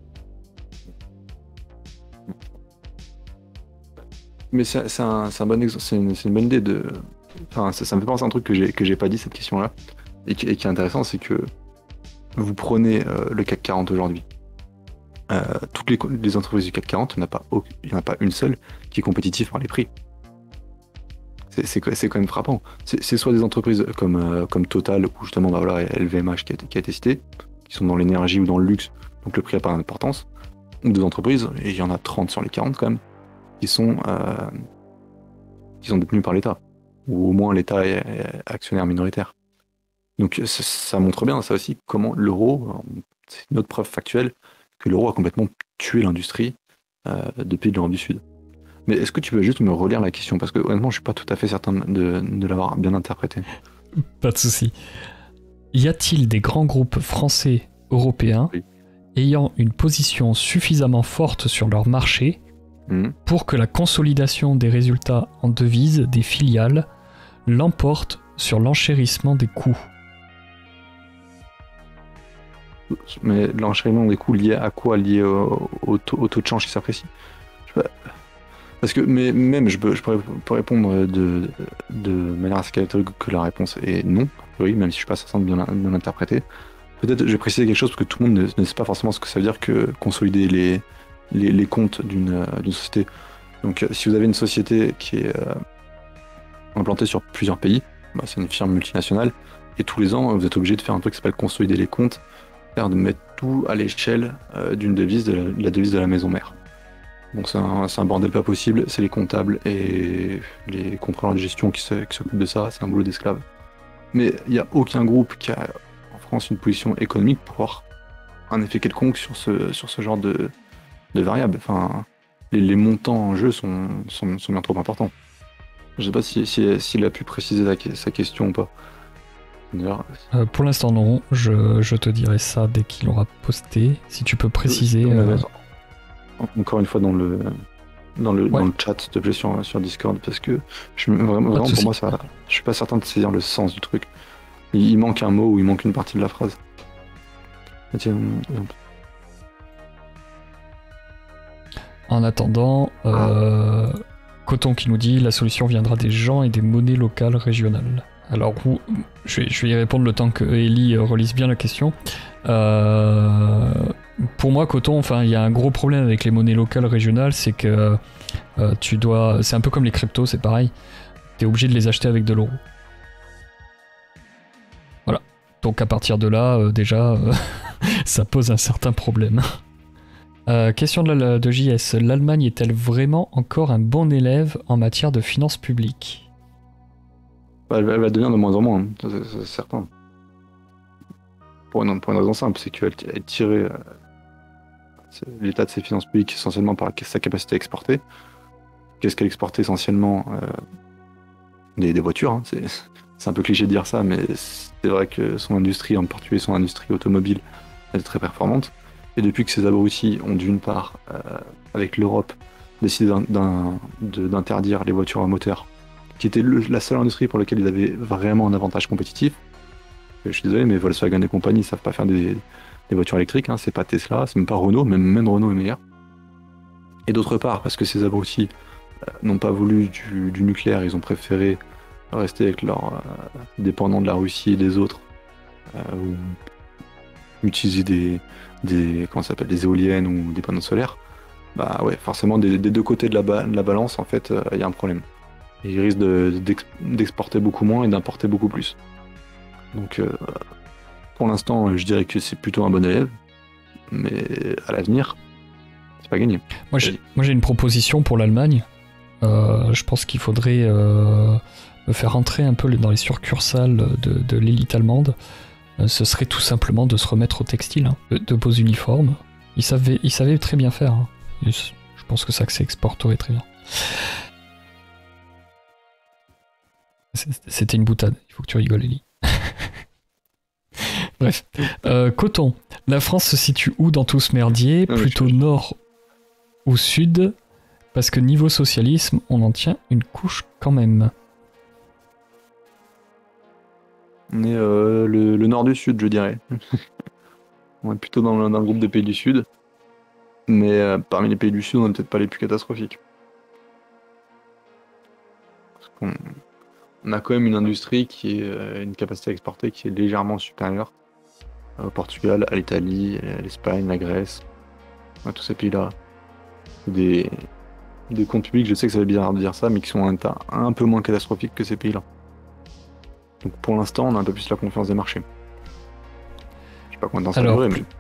Mais c'est, c'est, un, c'est, un bon ex- c'est, une, c'est une bonne idée de. Enfin, ça, ça me fait penser à un truc que j'ai, que j'ai pas dit, cette question-là, et qui, et qui est intéressant, c'est que vous prenez euh, le C A C quarante aujourd'hui. Euh, toutes les, les entreprises du C A C quarante, il n'y en a pas, il n'y en a pas une seule qui est compétitive par les prix. C'est, c'est, c'est quand même frappant. C'est, c'est soit des entreprises comme, euh, comme Total, ou justement bah voilà, L V M H qui a, qui a été cité, qui sont dans l'énergie ou dans le luxe, donc le prix n'a pas d'importance, ou des entreprises, et il y en a trente sur les quarante quand même, qui sont, euh, qui sont détenues par l'État, ou au moins l'État est, est actionnaire minoritaire. Donc ça, ça montre bien ça aussi comment l'euro, c'est une autre preuve factuelle, que l'euro a complètement tué l'industrie euh, de pays de l'Europe du Sud. Mais est-ce que tu peux juste me relire la question? Parce que honnêtement, je suis pas tout à fait certain de, de l'avoir bien interprété. Pas de souci. Y a-t-il des grands groupes français européens oui. ayant une position suffisamment forte sur leur marché mmh. pour que la consolidation des résultats en devises des filiales l'emporte sur l'enchérissement des coûts? Mais l'enchérissement des coûts lié à quoi? Lié au, au, taux, au taux de change qui s'apprécie? Parce que mais même je peux, je pourrais, peux répondre de, de manière assez catégorique que la réponse est non, oui, même si je suis pas certain de bien, bien l'interpréter. Peut-être je vais préciser quelque chose parce que tout le monde ne, ne sait pas forcément ce que ça veut dire que consolider les, les, les comptes d'une, d'une société. Donc si vous avez une société qui est euh, implantée sur plusieurs pays, bah, c'est une firme multinationale, et tous les ans vous êtes obligé de faire un truc qui s'appelle consolider les comptes, c'est-à-dire de mettre tout à l'échelle euh, d'une devise, de la, de la devise de la maison mère. Donc c'est un, c'est un bordel pas possible, c'est les comptables et les contrôleurs de gestion qui, se, qui s'occupent de ça, c'est un boulot d'esclave. Mais il n'y a aucun groupe qui a en France une position économique pour avoir un effet quelconque sur ce, sur ce genre de, de variables. Enfin, les, les montants en jeu sont, sont, sont bien trop importants. Je sais pas si, si, s'il a pu préciser sa, sa question ou pas. D'ailleurs, Euh, pour l'instant, non. Je, je te dirai ça dès qu'il aura posté. Si tu peux préciser. on avait- euh, encore une fois dans le dans le Ouais. dans le chat s'il te plaît sur, sur Discord parce que je suis vraiment, Pas de vraiment souci. pour moi ça je suis pas certain de saisir le sens du truc. Il, il manque un mot ou il manque une partie de la phrase. Ah, tiens, exemple. En attendant, euh, Coton qui nous dit la solution viendra des gens et des monnaies locales régionales. Alors, où, je, vais, je vais y répondre le temps que Ellie euh, relise bien la question. Euh, pour moi, Coton, enfin, il y a un gros problème avec les monnaies locales régionales, c'est que euh, tu dois. C'est un peu comme les cryptos, c'est pareil. Tu es obligé de les acheter avec de l'euro. Voilà. Donc, à partir de là, euh, déjà, euh, ça pose un certain problème. Euh, question de, la- de J S. L'Allemagne est-elle vraiment encore un bon élève en matière de finances publiques? Bah, elle, va- elle va devenir de moins en moins, hein, ça, c'est c'est certain. Pour une, pour une raison simple, c'est qu'elle elle est tirée euh, c'est l'état de ses finances publiques essentiellement par sa capacité à exporter. Qu'est-ce qu'elle exporte essentiellement euh, des, des voitures, hein, c'est c'est un peu cliché de dire ça, mais c'est vrai que son industrie, en particulier son industrie automobile, elle est très performante. Et depuis que ces abrutis ont d'une part, euh, avec l'Europe, décidé d'un- d'un- de- d'interdire les voitures à moteur, qui était le- la seule industrie pour laquelle ils avaient vraiment un avantage compétitif. Je suis désolé, mais Volkswagen et compagnie ne savent pas faire des, des voitures électriques, hein, c'est pas Tesla, c'est même pas Renault, même, même Renault est meilleur. Et d'autre part, parce que ces abrutis euh, n'ont pas voulu du, du nucléaire, ils ont préféré rester avec leurs euh, dépendants de la Russie et des autres, euh, ou utiliser des, des, comment ça s'appelle, des éoliennes ou des panneaux solaires, bah ouais, forcément, des, des deux côtés de la, ba- de la balance, en fait, il euh, y a un problème. Et ils risquent de- d'ex- d'exporter beaucoup moins et d'importer beaucoup plus. Donc, euh, pour l'instant, je dirais que c'est plutôt un bon élève, mais à l'avenir, c'est pas gagné. Moi, j'ai moi, j'ai une proposition pour l'Allemagne. Euh, je pense qu'il faudrait euh, me faire entrer un peu dans les succursales de, de l'élite allemande. Euh, ce serait tout simplement de se remettre au textile, hein, de, de beaux uniformes. Ils savaient, ils savaient très bien faire. Hein. Et c- je pense que ça s'exporterait très bien. C'est- C'était une boutade. Il faut que tu rigoles, Ellie. Bref. Euh, Coton. La France se situe où dans tout ce merdier? Ah oui, Plutôt je- nord ou sud? Parce que niveau socialisme, on en tient une couche quand même. On est euh, le, le nord du sud, je dirais. On est plutôt dans le, dans le groupe des pays du sud. Mais euh, parmi les pays du sud, on n'est peut-être pas les plus catastrophiques. Parce qu'on on a quand même une industrie qui est euh, une capacité à exporter qui est légèrement supérieure au Portugal, à l'Italie, à l'Espagne, la Grèce, à tous ces pays-là. Des, des comptes publics, je sais que ça fait bizarre de dire ça, mais qui sont un état un peu moins catastrophique que ces pays-là. Donc pour l'instant, on a un peu plus la confiance des marchés. Je sais pas combien de temps ça va Alors, durer, plus-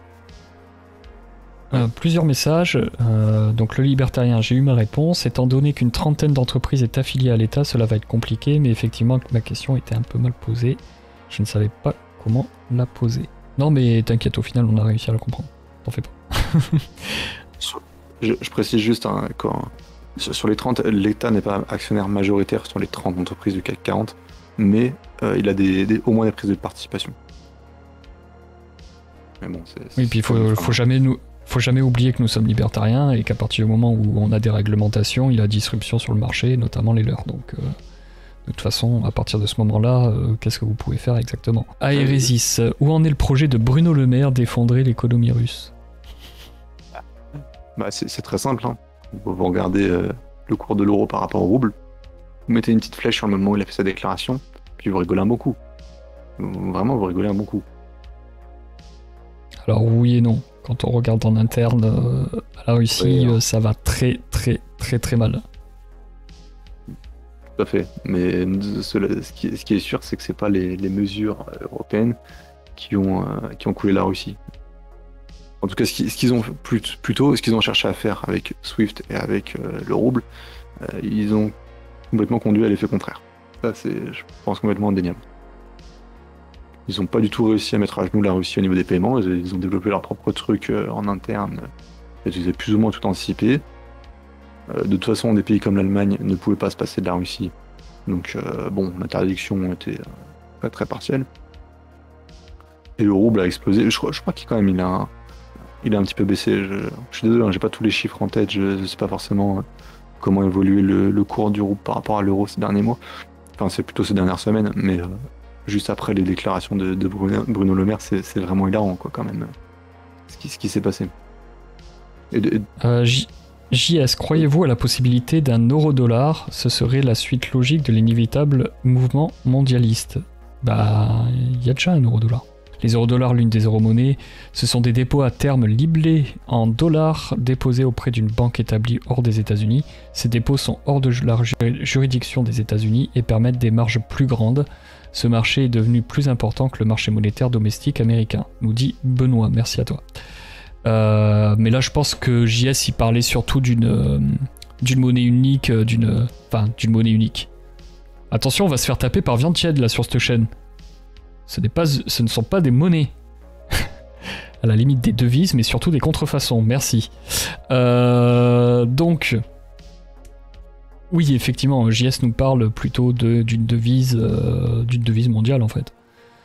mais Euh, plusieurs messages. Euh, donc le libertarien, j'ai eu ma réponse. Étant donné qu'une trentaine d'entreprises est affiliée à l'État, cela va être compliqué, mais effectivement ma question était un peu mal posée. Je ne savais pas comment la poser. Non mais t'inquiète, au final on a réussi à la comprendre. T'en fais pas. je, je précise juste, hein, quand, sur, sur les trente, l'État n'est pas actionnaire majoritaire sur les trente entreprises du C A C quarante, mais euh, il a des, des- au moins des prises de participation. Mais bon, c'est, Oui, puis il faut, c'est- faut jamais nous... Faut jamais oublier que nous sommes libertariens et qu'à partir du moment où on a des réglementations, il y a disruption sur le marché, notamment les leurs. Donc, euh, de toute façon, à partir de ce moment-là, euh, qu'est-ce que vous pouvez faire exactement? Aérésis, où en est le projet de Bruno Le Maire d'effondrer l'économie russe? Bah, c'est, c'est très simple. Hein. Vous vous regardez euh, le cours de l'euro par rapport au rouble, vous mettez une petite flèche sur le moment où il a fait sa déclaration, puis vous rigolez un bon coup. Vraiment, vous rigolez un bon coup. Alors oui et non. Quand on regarde en interne euh, à la Russie, Oui, euh, ça va très très très très mal. Tout à fait. Mais cela- ce, qui, ce qui est sûr, c'est que c'est pas les, les mesures euh, européennes qui ont, euh, qui ont coulé la Russie. En tout cas, ce, qui- ce qu'ils ont plus- plutôt, ce qu'ils ont cherché à faire avec SWIFT et avec euh, le rouble, euh, ils ont complètement conduit à l'effet contraire. Ça, c'est, je pense, complètement indéniable. Ils n'ont pas du tout réussi à mettre à genoux la Russie au niveau des paiements. Ils, ils ont développé leur propre truc euh, en interne. Ils avaient plus ou moins tout anticipé. Euh, de toute façon, des pays comme l'Allemagne ne pouvaient pas se passer de la Russie. Donc, euh, bon, l'interdiction était euh, très très partiel. Et le rouble a explosé. Je crois, je crois qu'il quand même il a, un, il a un petit peu baissé. Je, je suis désolé, hein, j'ai pas tous les chiffres en tête. Je ne sais pas forcément comment évoluer le, le cours du rouble par rapport à l'euro ces derniers mois. Enfin, c'est plutôt ces dernières semaines, mais euh, juste après les déclarations de, de Bruno, Bruno Le Maire, c'est, c'est vraiment hilarant, quoi, quand même, ce qui, ce qui s'est passé. Et de, et... Euh, J... J S, croyez-vous à la possibilité d'un euro-dollar? Ce serait la suite logique de l'inévitable mouvement mondialiste. Bah, il y a déjà un euro-dollar. Les euro-dollars, l'une des euro-monnaies, ce sont des dépôts à terme libellés en dollars déposés auprès d'une banque établie hors des États-Unis. Ces dépôts sont hors de la juridiction des États-Unis et permettent des marges plus grandes. Ce marché est devenu plus important que le marché monétaire domestique américain, nous dit Benoît. Merci à toi. Euh, mais là, je pense que J S, il parlait surtout d'une euh, d'une monnaie unique, d'une enfin d'une monnaie unique. Attention, on va se faire taper par Viande Tiède là sur cette chaîne. Ce n'est pas, ce ne sont pas des monnaies. À la limite des devises, mais surtout des contrefaçons. Merci. Euh, donc, oui, effectivement, J S nous parle plutôt de, d'une devise, euh, d'une devise mondiale en fait.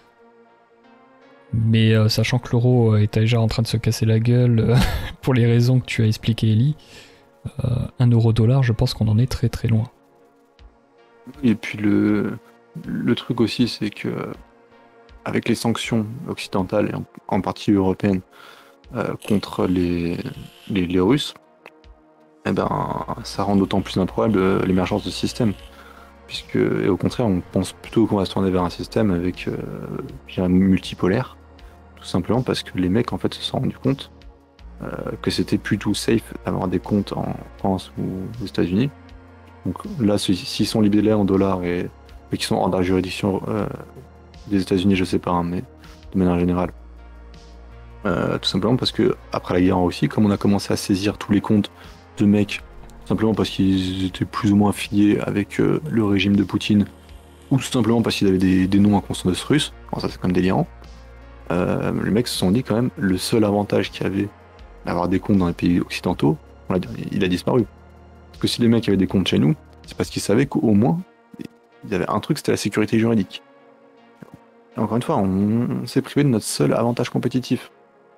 Mais euh, sachant que l'euro est déjà en train de se casser la gueule euh, pour les raisons que tu as expliquées, Ellie, euh, un euro-dollar, je pense qu'on en est très très loin. Et puis le, le truc aussi, c'est que avec les sanctions occidentales et en, en partie européennes euh, contre les, les, les Russes, eh ben, ça rend d'autant plus improbable l'émergence de ce système. Puisque, et au contraire, on pense plutôt qu'on va se tourner vers un système avec euh, multipolaire, tout simplement parce que les mecs en fait se sont rendus compte euh, que c'était plutôt safe d'avoir des comptes en France ou aux États-Unis. Donc là, s'ils sont libellés en dollars et, et qui sont hors de la juridiction euh, des États-Unis, je sais pas, hein, mais de manière générale. Euh, tout simplement parce que après la guerre en Russie, comme on a commencé à saisir tous les comptes de mecs, simplement parce qu'ils étaient plus ou moins affiliés avec euh, le régime de Poutine, ou tout simplement parce qu'ils avaient des, des noms à consonance russe, alors ça c'est quand même délirant, euh, les mecs se sont dit quand même le seul avantage qu'il y avait d'avoir des comptes dans les pays occidentaux, on l'a dit, il a disparu. Parce que si les mecs avaient des comptes chez nous, c'est parce qu'ils savaient qu'au moins, il y avait un truc, c'était la sécurité juridique. Et encore une fois, on, on s'est privé de notre seul avantage compétitif.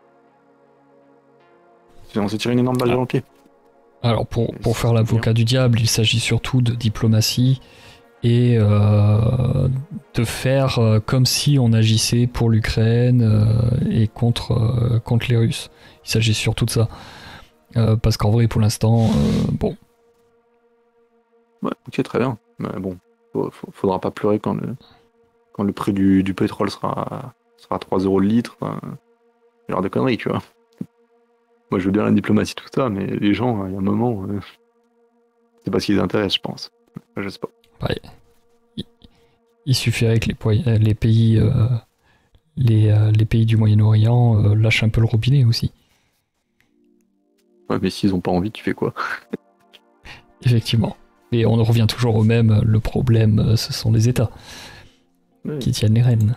On s'est tiré une énorme balle ah. dans le pied. Alors pour, pour faire l'avocat du diable, il s'agit surtout de diplomatie et euh, de faire euh, comme si on agissait pour l'Ukraine euh, et contre, euh, contre les Russes. Il s'agit surtout de ça. Euh, parce qu'en vrai, pour l'instant, euh, bon. Ouais, ok, très bien. Mais bon, faudra pas pleurer quand le, quand le prix du, du pétrole sera, sera à trois euros le litre. Enfin, genre de conneries, tu vois. Moi, je veux bien la diplomatie, tout ça, mais les gens, il y a un moment, euh, c'est pas ce qui les intéresse, je pense. Je sais pas. Ouais. Il, il suffirait que les, les pays, euh, les, euh, les pays du Moyen-Orient euh, lâchent un peu le robinet aussi. Ouais, mais s'ils ont pas envie, tu fais quoi? Effectivement. Et on revient toujours au même, le problème, ce sont les États ouais. qui tiennent les rênes.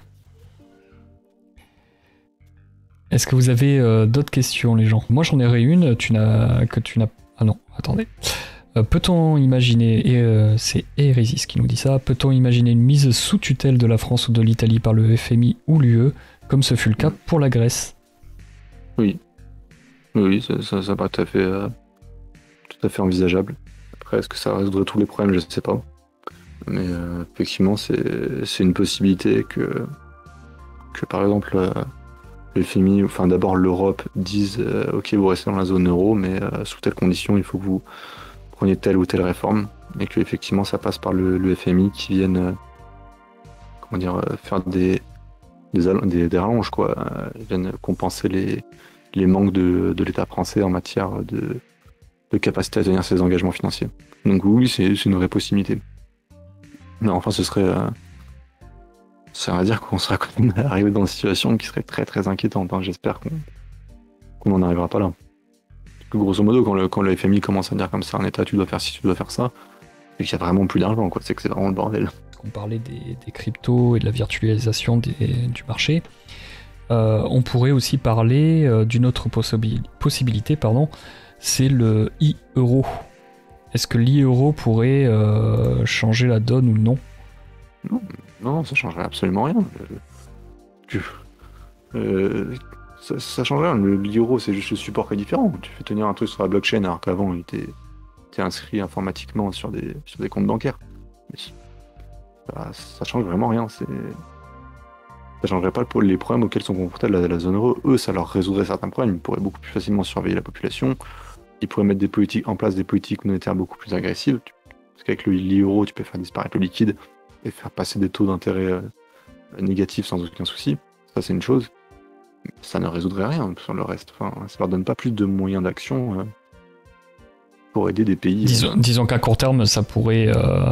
Est-ce que vous avez euh, d'autres questions, les gens? Moi, j'en aurais une tu n'as, que tu n'as... Ah non, attendez. Euh, peut-on imaginer, et euh, c'est Eresis qui nous dit ça, peut-on imaginer une mise sous tutelle de la France ou de l'Italie par le F M I ou l'U E, comme ce fut le cas pour la Grèce? Oui. Oui, ça, ça, ça paraît tout à fait, euh, tout à fait envisageable. Après, est-ce que ça résoudrait tous les problèmes? Je ne sais pas. Mais euh, effectivement, c'est, c'est une possibilité que, que par exemple... Euh, le F M I, enfin d'abord l'Europe, disent euh, ok, vous restez dans la zone euro, mais euh, sous telles conditions, il faut que vous preniez telle ou telle réforme, et que effectivement ça passe par le, le F M I qui vienne euh, comment dire, euh, faire des des, des, des rallonges, quoi, euh, ils viennent compenser les, les manques de, de l'État français en matière de, de capacité à tenir ses engagements financiers. Donc oui, c'est, c'est une vraie possibilité. Mais enfin, ce serait euh, ça veut dire qu'on sera quand même arrivé dans une situation qui serait très très inquiétante. Hein. J'espère qu'on qu'on n'en arrivera pas là. Parce que grosso modo, quand le, quand le F M I commence à dire comme ça, un État, tu dois faire ci, tu dois faire ça, c'est qu'il n'y a vraiment plus d'argent, quoi. C'est que c'est vraiment le bordel. On parlait des, des cryptos et de la virtualisation des, du marché. Euh, on pourrait aussi parler euh, d'une autre possibi- possibilité, pardon, c'est le e-euro. Est-ce que l'e-euro pourrait euh, changer la donne ou non? Non. Non, ça changerait absolument rien. Euh, euh, ça, ça change rien. Le l'euro, c'est juste le support qui est différent. Tu fais tenir un truc sur la blockchain alors qu'avant, il était, était inscrit informatiquement sur des, sur des comptes bancaires. Mais ça, ça change vraiment rien. C'est... Ça changerait pas le- les problèmes auxquels sont confrontés la, la zone euro. Eux, ça leur résoudrait certains problèmes. Ils pourraient beaucoup plus facilement surveiller la population. Ils pourraient mettre des politiques, en place des politiques monétaires beaucoup plus agressives. Parce qu'avec le l'euro, tu peux faire disparaître le liquide et faire passer des taux d'intérêt euh, négatifs sans aucun souci. Ça, c'est une chose. Ça ne résoudrait rien sur le reste. Enfin, ça leur donne pas plus de moyens d'action euh, pour aider des pays. Disons, euh, disons qu'à court terme, ça pourrait, euh,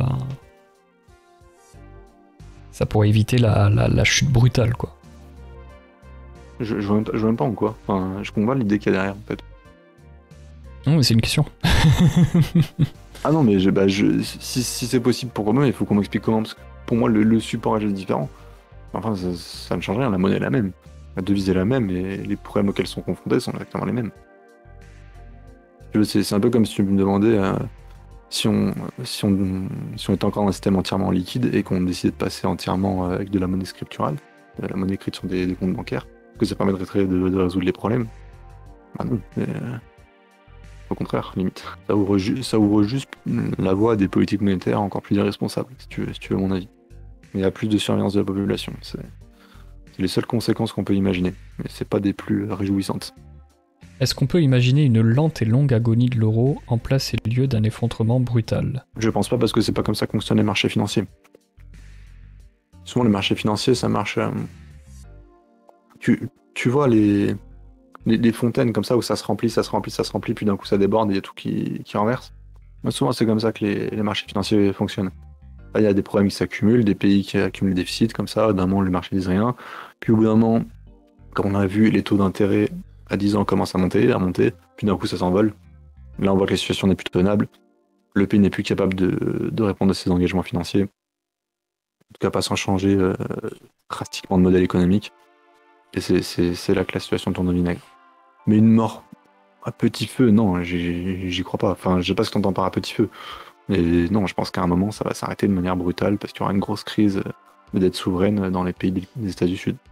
ça pourrait éviter la, la, la chute brutale, quoi. Je, je, vois même pas, je vois même pas en quoi. Enfin, je comprends pas l'idée qu'il y a derrière, en fait. Non, mais c'est une question. Ah non, mais je, bah, je, si, si c'est possible pour moi, il faut qu'on m'explique comment. Parce que pour moi, le, le support est juste différent. Enfin, ça, ça ne change rien. La monnaie est la même. La devise est la même et les problèmes auxquels sont confrontés sont exactement les mêmes. C'est c'est un peu comme si tu me demandais euh, si, on, si, on, si on était encore dans un système entièrement liquide et qu'on décidait de passer entièrement euh, avec de la monnaie scripturale, de la monnaie écrite sur des, des comptes bancaires, que ça permettrait de, de résoudre les problèmes. Bah non. Mais, euh, au contraire, limite. Ça ouvre, ju- ça ouvre juste la voie à des politiques monétaires encore plus irresponsables, si tu veux, si tu veux mon avis. Il y a plus de surveillance de la population. C'est c'est les seules conséquences qu'on peut imaginer, mais c'est pas des plus réjouissantes. Est-ce qu'on peut imaginer une lente et longue agonie de l'euro en place et lieu d'un effondrement brutal? Je pense pas parce que c'est pas comme ça que fonctionnent les marchés financiers. Souvent les marchés financiers, ça marche. euh, Tu, tu vois les, les, les fontaines comme ça où ça se remplit, ça se remplit, ça se remplit, puis d'un coup ça déborde et il y a tout qui, qui renverse. Moi, souvent c'est comme ça que les, les marchés financiers fonctionnent. Là, il y a des problèmes qui s'accumulent, des pays qui accumulent des déficits comme ça, d'un moment les marchés disent rien, puis au bout d'un moment, comme on a vu, les taux d'intérêt à dix ans commencent à monter, à monter, puis d'un coup ça s'envole. Là on voit que la situation n'est plus tenable, le pays n'est plus capable de, de répondre à ses engagements financiers, en tout cas pas sans changer euh, drastiquement de modèle économique, et c'est c'est- c'est là que la situation tourne au vinaigre. Mais une mort à petit feu, non, j'y j'y crois pas. Enfin, je sais pas ce que t'entends par à petit feu. Mais non, je pense qu'à un moment, ça va s'arrêter de manière brutale parce qu'il y aura une grosse crise euh, de dette souveraine dans les pays des des États du Sud.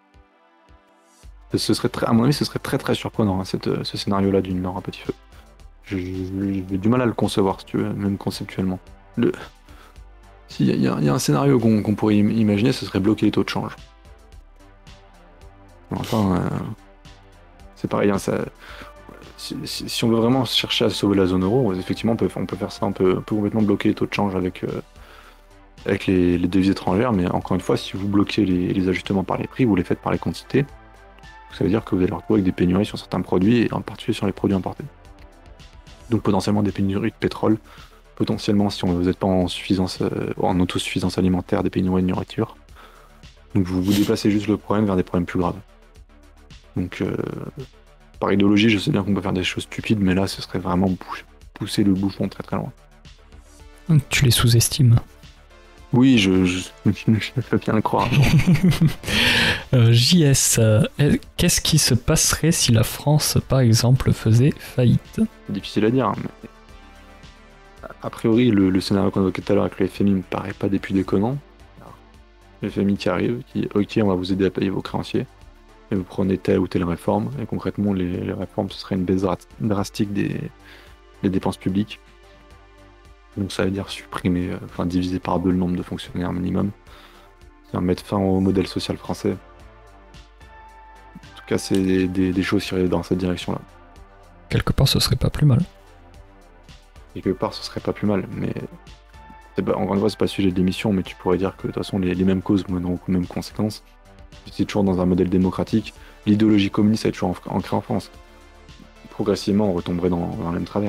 Ce serait très, à mon avis, ce serait très très surprenant, hein, cette, euh, ce scénario-là d'une mort à petit feu. Je- je- J'ai du mal à le concevoir, si tu veux, même conceptuellement. Le... S'il y, a- il y a il y a un scénario qu'on qu'on pourrait im- imaginer, ce serait bloquer les taux de change. Enfin, euh, c'est pareil, hein, ça, si, si- si on veut vraiment chercher à sauver la zone euro, effectivement, on peut, on peut faire ça, on peut, on peut complètement bloquer les taux de change avec, euh, avec les, les devises étrangères, mais encore une fois, si vous bloquez les, les ajustements par les prix, vous les faites par les quantités, ça veut dire que vous allez vous retrouver avec des pénuries sur certains produits, et en particulier sur les produits importés. Donc potentiellement des pénuries de pétrole, potentiellement si on- vous n'êtes pas en suffisance, euh, en autosuffisance alimentaire, des pénuries de nourriture. Donc vous vous déplacez juste le problème vers des problèmes plus graves. Donc euh, par idéologie, je sais bien qu'on peut faire des choses stupides, mais là ce serait vraiment bouch- pousser le bouchon très très loin. Tu les sous-estimes. Oui, je, je, je peux bien le croire. Euh, J S, euh, qu'est-ce qui se passerait si la France, par exemple, faisait faillite? Difficile à dire, mais a priori, le, le scénario qu'on évoquait tout à l'heure avec le F M I me paraît pas des plus déconnants. Le F M I qui arrive, qui dit ok, on va vous aider à payer vos créanciers, et vous prenez telle ou telle réforme, et concrètement, les, les réformes, ce serait une baisse dra- drastique des, des dépenses publiques. Donc ça veut dire supprimer, euh, enfin diviser par deux le nombre de fonctionnaires minimum, c'est-à-dire mettre fin au modèle social français. En tout cas, c'est des, des- des choses qui iraient dans cette direction-là. Quelque part, ce serait pas plus mal. Quelque part, ce serait pas plus mal, mais c'est pas- encore une fois, c'est pas le sujet de l'émission, mais tu pourrais dire que de toute façon, les, les mêmes causes mèneront aux mêmes conséquences. C'est toujours dans un modèle démocratique. L'idéologie communiste est toujours en- ancrée en France. Progressivement, on retomberait dans, dans le même travers.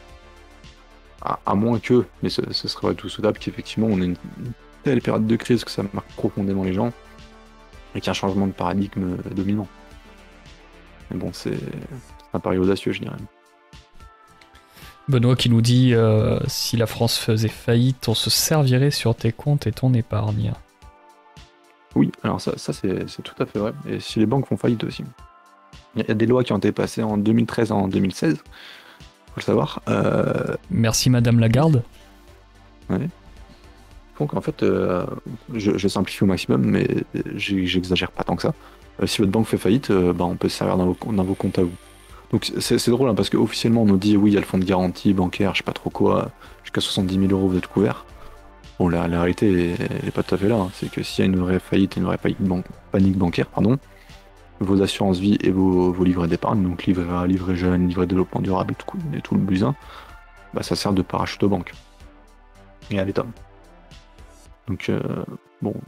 À, à moins que, mais ce, ce serait tout souhaitable qu'effectivement on ait une, une telle période de crise que ça marque profondément les gens et qu'il y ait un changement de paradigme euh, dominant. Mais bon, c'est c'est un pari audacieux, je dirais. Benoît qui nous dit euh, si la France faisait faillite, on se servirait sur tes comptes et ton épargne. Oui, alors ça, ça c'est c'est tout à fait vrai. Et si les banques font faillite aussi. Il y, a- il y a des lois qui ont été passées en deux mille treize en deux mille seize, faut le savoir. Euh, Merci Madame Lagarde. ouais. Donc en fait, euh, je, je simplifie au maximum, mais j'ai- j'exagère pas tant que ça. Euh, si votre banque fait faillite, euh, bah, on peut se servir d'un vos, d'un vos comptes à vous. Donc c'est c'est drôle hein, parce qu'officiellement on nous dit oui, il y a le fonds de garantie bancaire, je sais pas trop quoi, jusqu'à soixante-dix mille euros vous êtes couvert. Bon, la, la réalité elle, elle est pas tout à fait là. Hein. C'est que s'il y a une vraie faillite, une vraie faillite ban- panique bancaire, pardon, vos assurances vie et vos, vos livrets d'épargne, donc livret A, livret jeune, livret de développement durable et tout, et tout le busin, bah, ça sert de parachute aux banques et à l'État. Donc euh, bon, vous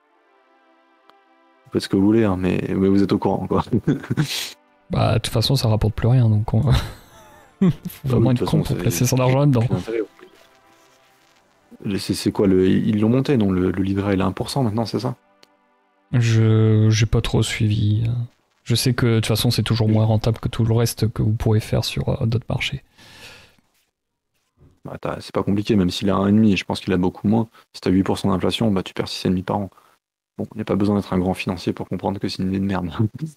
faites ce que vous voulez, hein, mais, mais vous êtes au courant quoi. Bah, de toute façon, ça rapporte plus rien, donc on... faut Bah vraiment oui, de être toute con façon, pour c'est placer son argent là-dedans. aucun intérêt. C'est c'est quoi le, ils l'ont monté, donc le, le livret il est à un pour cent maintenant, c'est ça? Je j'ai pas trop suivi. Je sais que de toute façon, c'est toujours moins rentable que tout le reste que vous pourrez faire sur euh, d'autres marchés. Bah, t'as- c'est pas compliqué, même s'il a un virgule cinq, je pense qu'il a beaucoup moins. Si t'as huit pour cent d'inflation, bah tu perds six virgule cinq par an. Bon, il n'y a pas besoin d'être un grand financier pour comprendre que c'est une idée de merde.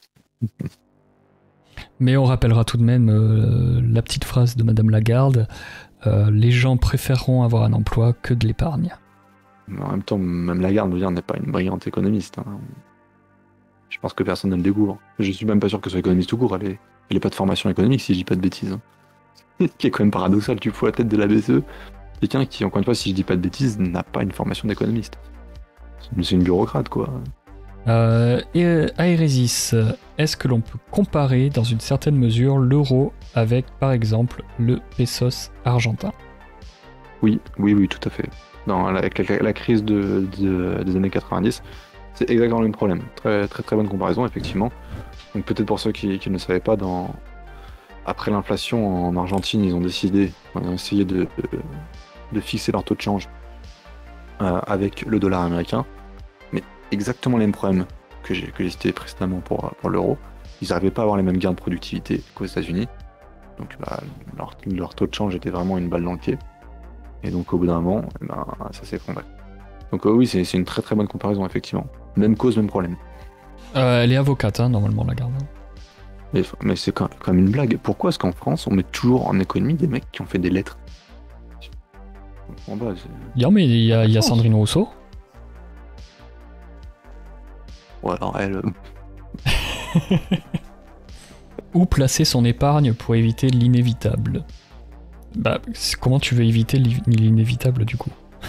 Mais on rappellera tout de même euh, la petite phrase de Madame Lagarde, euh, les gens préféreront avoir un emploi que de l'épargne. Mais en même temps, même Lagarde n'est pas une brillante économiste. Hein. Je pense que personne ne le découvre. Je suis même pas sûr que ce soit économiste tout court. Elle est, elle est pas de formation économique, si je dis pas de bêtises. Hein. Ce qui est quand même paradoxal, tu fous la tête de la B C E. Quelqu'un qui, encore une fois, si je dis pas de bêtises, n'a pas une formation d'économiste. C'est une bureaucrate, quoi. Euh, et euh, Aérésis, est-ce que l'on peut comparer dans une certaine mesure l'euro avec, par exemple, le pesos argentin? Oui, oui, oui, tout à fait. Non, avec la, la crise de, de- des années quatre-vingt-dix, c'est exactement le même problème. Très, très, très bonne comparaison, effectivement. Donc peut-être pour ceux qui, qui ne le savaient pas, dans... après l'inflation en Argentine, ils ont décidé, ils ont essayé de, de, de fixer leur taux de change euh, avec le dollar américain. Mais exactement les mêmes problèmes que j'ai que j'ai cités précédemment pour, pour l'euro. Ils n'arrivaient pas à avoir les mêmes gains de productivité qu'aux États-Unis. Donc bah, leur, leur taux de change était vraiment une balle dans le pied. Et donc au bout d'un moment, eh ben, ça s'est effondré. Donc euh, oui, c'est c'est une très très bonne comparaison, effectivement. Même cause, même problème. Euh, Elle est avocate, hein, normalement, Lagarde. Mais, mais c'est quand, quand même une blague. Pourquoi est-ce qu'en France, on met toujours en économie des mecs qui ont fait des lettres? En bas, c'est- Non, mais il y a, il y a Sandrine Rousseau. Ouais, alors elle... euh, Où placer son épargne pour éviter l'inévitable? Bah, c'est- comment tu veux éviter l'i- l'inévitable, du coup?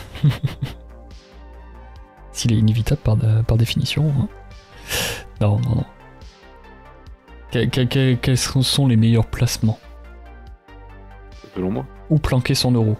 S'il est inévitable par, de- par définition. Hein. Non, non, non. Que- que- que- quels sont les meilleurs placements? selon moi. Où planquer son euro?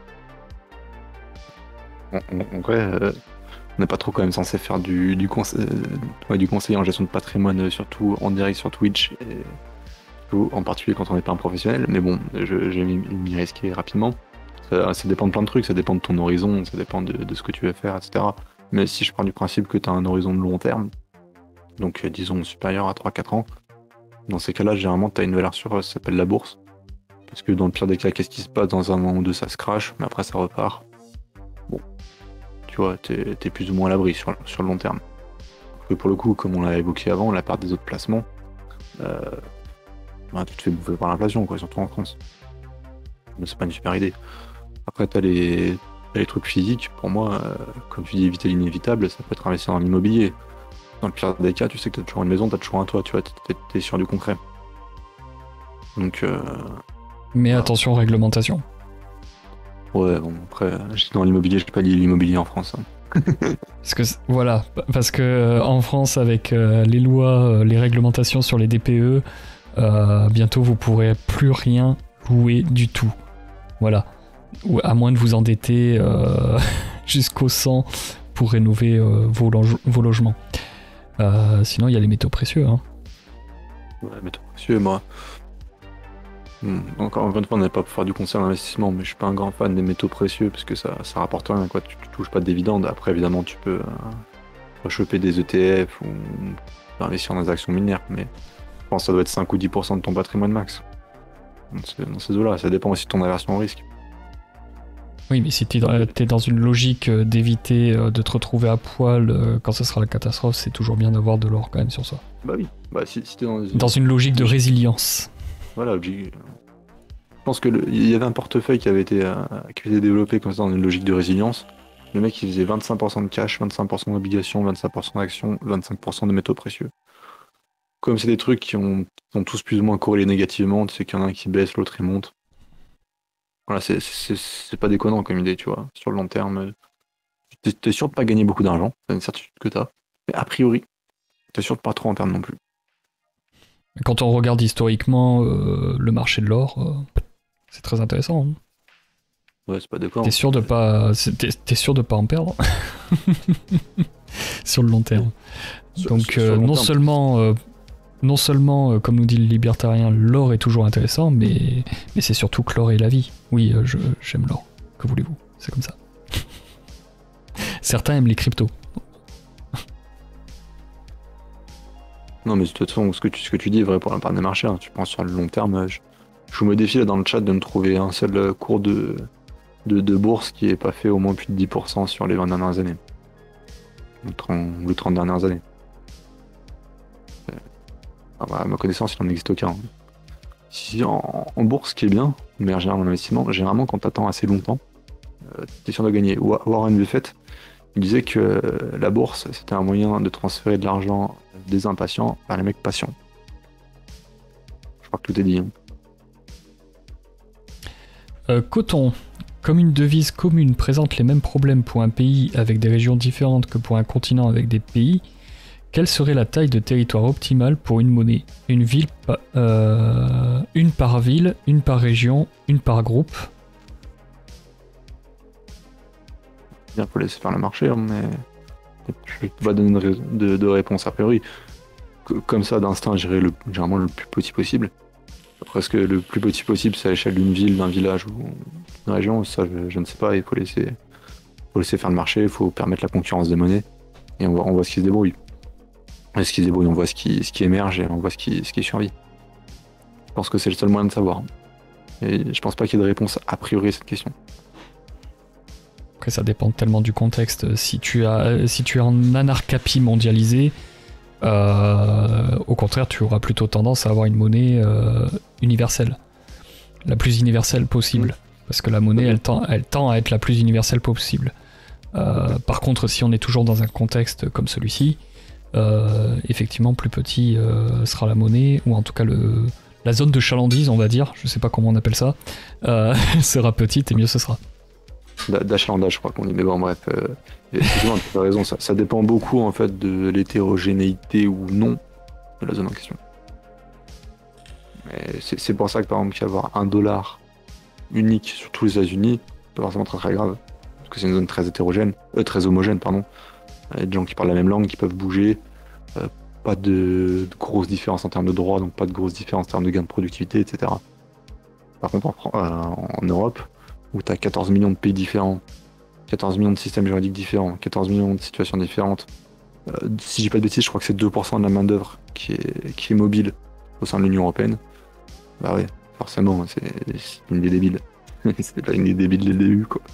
En, en- en vrai, euh, on n'est pas trop quand même censé faire du, du, conse- euh, ouais, du conseiller en gestion de patrimoine, euh, surtout en direct sur Twitch, et surtout en particulier quand on n'est pas un professionnel. Mais bon, je, je vais m'y m'y risquer rapidement. Ça, ça dépend de plein de trucs, ça dépend de ton horizon, ça dépend de, de ce que tu veux faire, et cetera. Mais si je prends du principe que tu as un horizon de long terme, donc euh, disons supérieur à trois quatre ans, dans ces cas-là, généralement, tu as une valeur sûre, ça s'appelle la bourse. Parce que dans le pire des cas, qu'est-ce qui se passe dans un an ou deux, ça se crache, mais après ça repart. Bon, tu vois, t'es es plus ou moins à l'abri sur, sur le long terme. Et pour le coup, comme on l'a évoqué avant, la part des autres placements, euh, bah, tu te fais bouffer par l'inflation, quoi, surtout en France. Mais c'est pas une super idée. Après, t'as les, t'as les trucs physiques, pour moi, euh, comme tu dis, éviter l'inévitable, ça peut être investir dans l'immobilier. Dans le pire des cas, tu sais que t'as toujours une maison, t'as toujours un toit, tu vois, t'es- t'es t'es sur du concret. Donc, euh, Mais Ah. attention, réglementation. ouais, bon, après, je dis dans l'immobilier, je pas dit l'immobilier en France. Hein. Parce que c- voilà, parce que euh, en France, avec euh, les lois, euh, les réglementations sur les D P E, euh, bientôt vous pourrez plus rien louer du tout. Voilà. Ou à moins de vous endetter euh, jusqu'au sang pour rénover euh, vos, loge- vos logements. Euh, sinon, il y a les métaux précieux. Hein. Ouais, mais toi, monsieur, moi. Hmm, Encore une fois, on n'est pas pour faire du conseil en investissement, mais je suis pas un grand fan des métaux précieux parce que ça, ça rapporte rien, quoi. Tu, tu touches pas de dividendes. Après, évidemment, tu peux euh, choper des E T F ou investir dans des actions minières, mais je pense que ça doit être cinq ou dix pour cent de ton patrimoine max. Dans ces, dans ces eaux-là, ça dépend aussi de ton aversion au risque. Oui, mais si t'es dans, t'es dans une logique euh, d'éviter euh, de te retrouver à poil euh, quand ce sera la catastrophe, c'est toujours bien d'avoir de l'or quand même sur soi. Bah oui, bah si, si t'es dans, Dans une logique de résilience. Voilà, obligé. Je pense que le- il y avait un portefeuille qui avait été, euh, qui avait été développé comme ça dans une logique de résilience. Le mec, il faisait vingt-cinq pour cent de cash, vingt-cinq pour cent d'obligations, vingt-cinq pour cent d'actions, vingt-cinq pour cent de métaux précieux. Comme c'est des trucs qui ont, qui ont tous plus ou moins corrélé négativement, tu sais qu'il y en a un qui baisse, l'autre il monte. Voilà, c'est- c'est c'est pas déconnant comme idée, tu vois. Sur le long terme, t'es t'es sûr de pas gagner beaucoup d'argent, c'est une certitude que t'as. Mais a priori, t'es sûr de pas trop en perdre non plus. Quand on regarde historiquement euh, le marché de l'or, euh, c'est très intéressant. Hein. Ouais, c'est pas déconnant. T'es sûr de pas, c'est- t'es t'es sûr de pas en perdre sur le long terme. Sur- Donc sur- sur euh, le long non terme, seulement, euh, non seulement, euh, comme nous dit le libertarien, l'or est toujours intéressant, mais, mais c'est surtout que l'or est la vie. Oui, euh, je- j'aime l'or. Que voulez-vous? C'est comme ça. Certains aiment les cryptos. Non, mais de toute façon, ce que tu, ce que tu dis est vrai pour la part des marchés. Hein. Tu penses sur le long terme, je, je vous me défie là dans le chat de me trouver un seul euh, cours de, de, de bourse qui n'ait pas fait au moins plus de dix pour cent sur les vingt dernières années. Ou trente, ou les trente dernières années. Euh, ah bah, à ma connaissance, il n'en existe aucun. Si en, en bourse, ce qui est bien, mais en général en investissement, généralement quand tu attends assez longtemps, euh, tu es sûr de gagner. Wa- Warren Buffett, il disait que euh, la bourse, c'était un moyen de transférer de l'argent des impatients vers les mecs patients. Je crois que tout est dit. Hein. Euh, coton. Comme une devise commune présente les mêmes problèmes pour un pays avec des régions différentes que pour un continent avec des pays, quelle serait la taille de territoire optimale pour une monnaie? Une ville, pa- euh, une par ville, une par région, une par groupe. Il faut laisser faire le marché, hein, mais je ne peux pas donner de, rais- de- de réponse a priori. Que- Comme ça, d'instinct, j'irai le, généralement le plus petit possible. Après, est-ce que le plus petit possible, c'est à l'échelle d'une ville, d'un village ou d'une région? Ça, je, je ne sais pas. Il faut laisser, faut laisser faire le marché, il faut permettre la concurrence des monnaies. Et on voit, on voit ce qui se débrouille. Et ce qui se débrouille, on voit ce qui, ce qui émerge et on voit ce qui, ce qui survit. Je pense que c'est le seul moyen de savoir. Et je pense pas qu'il y ait de réponse a priori à cette question. Après, ça dépend tellement du contexte. Si tu, as, si tu es en anarchapie mondialisée, euh, au contraire, tu auras plutôt tendance à avoir une monnaie euh, universelle. La plus universelle possible. Parce que la monnaie, elle tend, elle tend à être la plus universelle possible. Euh, par contre, si on est toujours dans un contexte comme celui-ci, euh, effectivement, plus petit euh, sera la monnaie, ou en tout cas le, la zone de chalandise, on va dire, je sais pas comment on appelle ça, euh, sera petite et mieux ce sera. D'a- D'achalandage, je crois qu'on dit. Mais bon, bref, euh, effectivement, tu as raison. Ça, ça dépend beaucoup en fait de l'hétérogénéité ou non de la zone en question. Mais c'est c'est pour ça que par exemple, qu'avoir un dollar unique sur tous les États-Unis, c'est pas forcément très très grave. Parce que c'est une zone très hétérogène, euh, très homogène, pardon. Il y a des gens qui parlent la même langue, qui peuvent bouger. euh, pas de, de grosses différences en termes de droits, donc pas de grosses différences en termes de gains de productivité, et cetera. Par contre, en, Fran- euh, en Europe, où tu as quatorze millions de pays différents, quatorze millions de systèmes juridiques différents, quatorze millions de situations différentes. Euh, si j'ai pas de bêtises, je crois que c'est deux pour cent de la main-d'œuvre qui est, qui est mobile au sein de l'Union Européenne. Bah ouais, forcément, c'est c'est une idée débile. C'est pas une idée débile dès le début, quoi.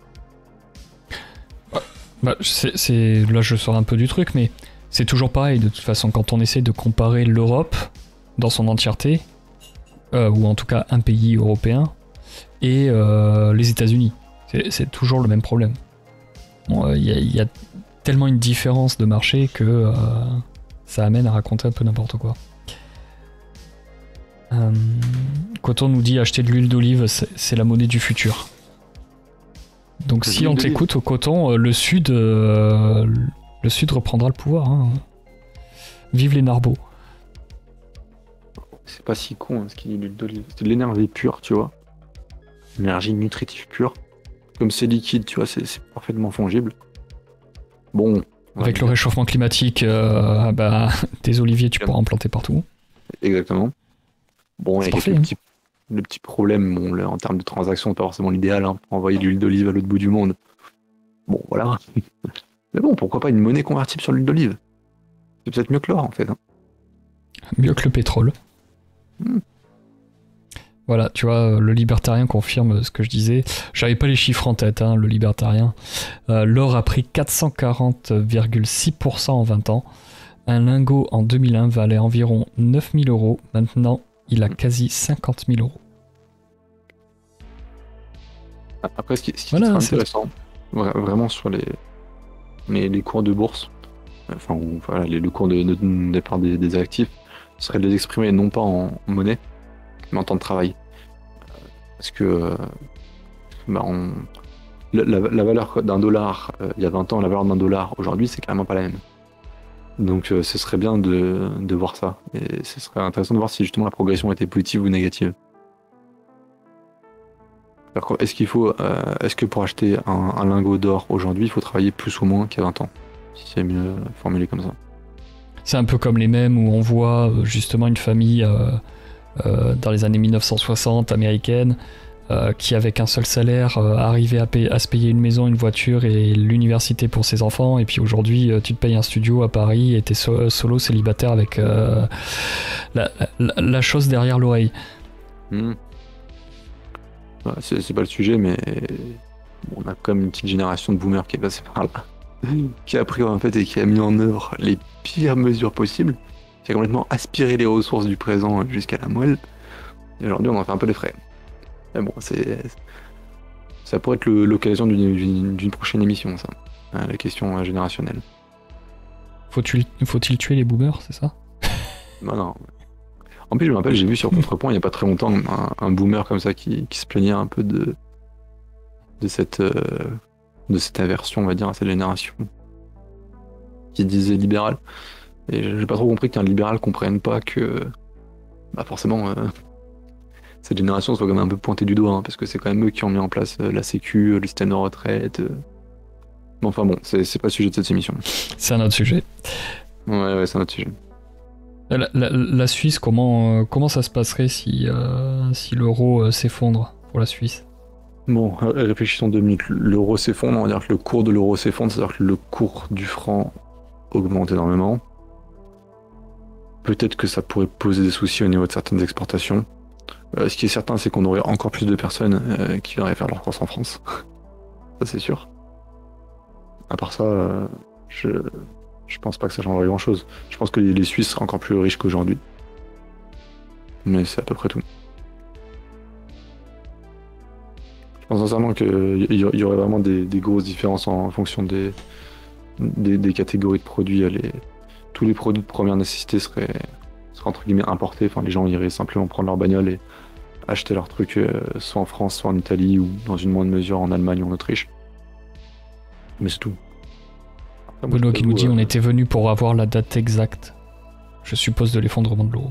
Bah, c'est, c'est- là, je sors un peu du truc, mais c'est toujours pareil. De toute façon, quand on essaie de comparer l'Europe dans son entièreté, euh, ou en tout cas un pays européen, et euh, les États-Unis, c'est, c'est toujours le même problème. Il bon, euh, y, a, y a tellement une différence de marché que euh, ça amène à raconter un peu n'importe quoi. Euh, Coton nous dit acheter de l'huile d'olive, c'est, c'est la monnaie du futur. Donc De si l'huile on d'olive. t'écoute au coton, euh, le sud, euh, le sud reprendra le pouvoir. Hein. Vive les Narbeaux. C'est pas si con hein, ce qu'il dit l'huile d'olive. C'est de l'énergie pure, tu vois. L'énergie nutritive pure. Comme c'est liquide, tu vois, c'est c'est parfaitement fongible. Bon. Avec ouais, le réchauffement climatique, euh, bah, des oliviers, tu pourras en planter partout. Exactement. Bon, il y a parfait, quelques hein. petits, le petit problème, bon, là, en termes de transaction, c'est pas forcément l'idéal, hein, pour envoyer de l'huile d'olive à l'autre bout du monde. Bon, voilà. Mais bon, pourquoi pas une monnaie convertible sur l'huile d'olive? C'est peut-être mieux que l'or, en fait. Hein. Mieux que le pétrole. Hmm. Voilà, tu vois, le libertarien confirme ce que je disais. J'avais pas les chiffres en tête, hein, le libertarien. Euh, l'or a pris quatre cent quarante virgule six pour cent en vingt ans. Un lingot en deux mille un valait environ neuf mille euros. Maintenant, il a quasi cinquante mille euros. Après, ce qui, ce qui Voilà, sera c'est- intéressant, vra- vraiment sur les, les, les cours de bourse, enfin, ou, voilà, les, le cours de, de, de départ des, des actifs, ce serait de les exprimer non pas en monnaie, mais en temps de travail. Parce que euh, bah, on, la, la, la valeur d'un dollar euh, il y a vingt ans, la valeur d'un dollar aujourd'hui, c'est carrément pas la même. Donc euh, ce serait bien de, de voir ça. Et ce serait intéressant de voir si justement la progression était positive ou négative. Alors, est-ce qu'il faut, euh, est-ce que pour acheter un, un lingot d'or aujourd'hui, il faut travailler plus ou moins qu'il y a vingt ans? Si c'est mieux formulé comme ça. C'est un peu comme les mêmes où on voit euh, justement une famille euh, euh, dans les années mille neuf cent soixante américaine euh, qui avec un seul salaire euh, arrivait à, payer, à se payer une maison, une voiture et l'université pour ses enfants, et puis aujourd'hui euh, tu te payes un studio à Paris et t'es so- solo célibataire avec euh, la, la, la chose derrière l'oreille. Mmh. Ouais, c'est, c'est pas le sujet, mais bon, on a quand même une petite génération de boomers qui est passée par là, qui a appris en fait et qui a mis en œuvre les pires mesures possibles, qui a complètement aspiré les ressources du présent jusqu'à la moelle. Et aujourd'hui, on en fait un peu les frais. Mais bon, c'est, ça pourrait être le, l'occasion d'une, d'une, d'une prochaine émission, ça, hein, la question euh, générationnelle. Faut-il, faut-il tuer les boomers, c'est ça? Non, non. En plus, je me rappelle, j'ai vu sur Contrepoint il n'y a pas très longtemps un, un boomer comme ça qui, qui se plaignait un peu de, de, cette, euh, de cette aversion, on va dire, à cette génération, qui disait libéral. Et j'ai pas trop compris qu'un libéral comprenne pas que bah forcément euh, cette génération soit quand même un peu pointée du doigt, hein, parce que c'est quand même eux qui ont mis en place euh, la sécu, le système de retraite. Euh... Bon, enfin bon, c'est, c'est pas le sujet de cette émission. C'est un autre sujet. Ouais, ouais, c'est un autre sujet. La, la, la Suisse, comment, euh, comment ça se passerait si, euh, si l'euro euh, s'effondre pour la Suisse? Bon, réfléchissons deux minutes. L'euro s'effondre, on va dire que le cours de l'euro s'effondre, c'est-à-dire que le cours du franc augmente énormément. Peut-être que ça pourrait poser des soucis au niveau de certaines exportations. Euh, ce qui est certain, c'est qu'on aurait encore plus de personnes euh, qui viendraient faire leurs courses en France. Ça, c'est sûr. À part ça, euh, je... je pense pas que ça changerait grand-chose. Je pense que les, les Suisses seraient encore plus riches qu'aujourd'hui. Mais c'est à peu près tout. Je pense sincèrement qu'il y, y aurait vraiment des, des grosses différences en, en fonction des, des, des catégories de produits. Les, tous les produits de première nécessité seraient, seraient entre guillemets importés. Enfin, les gens iraient simplement prendre leur bagnole et acheter leurs trucs euh, soit en France, soit en Italie, ou dans une moindre mesure en Allemagne ou en Autriche. Mais c'est tout. Après, moi, Benoît qui nous dit euh, on était venu pour avoir la date exacte, je suppose, de l'effondrement de l'euro.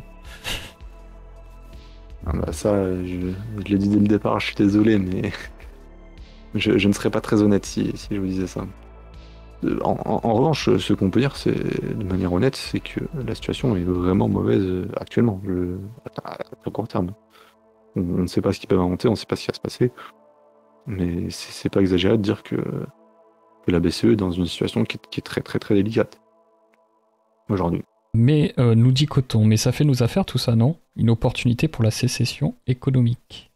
Ah bah ça, je, je l'ai dit dès le départ, je suis désolé, mais je, je ne serais pas très honnête si, si je vous disais ça. En, en, en revanche, ce qu'on peut dire, c'est de manière honnête, c'est que la situation est vraiment mauvaise actuellement, je, à, à court terme. On, on ne sait pas ce qu'ils peuvent inventer, on ne sait pas ce qui va se passer, mais c'est, c'est pas exagéré de dire que, que la B C E est dans une situation qui est, qui est très très très délicate aujourd'hui. Mais euh, nous dit Coton, mais ça fait nos affaires tout ça, non? Une opportunité pour la sécession économique.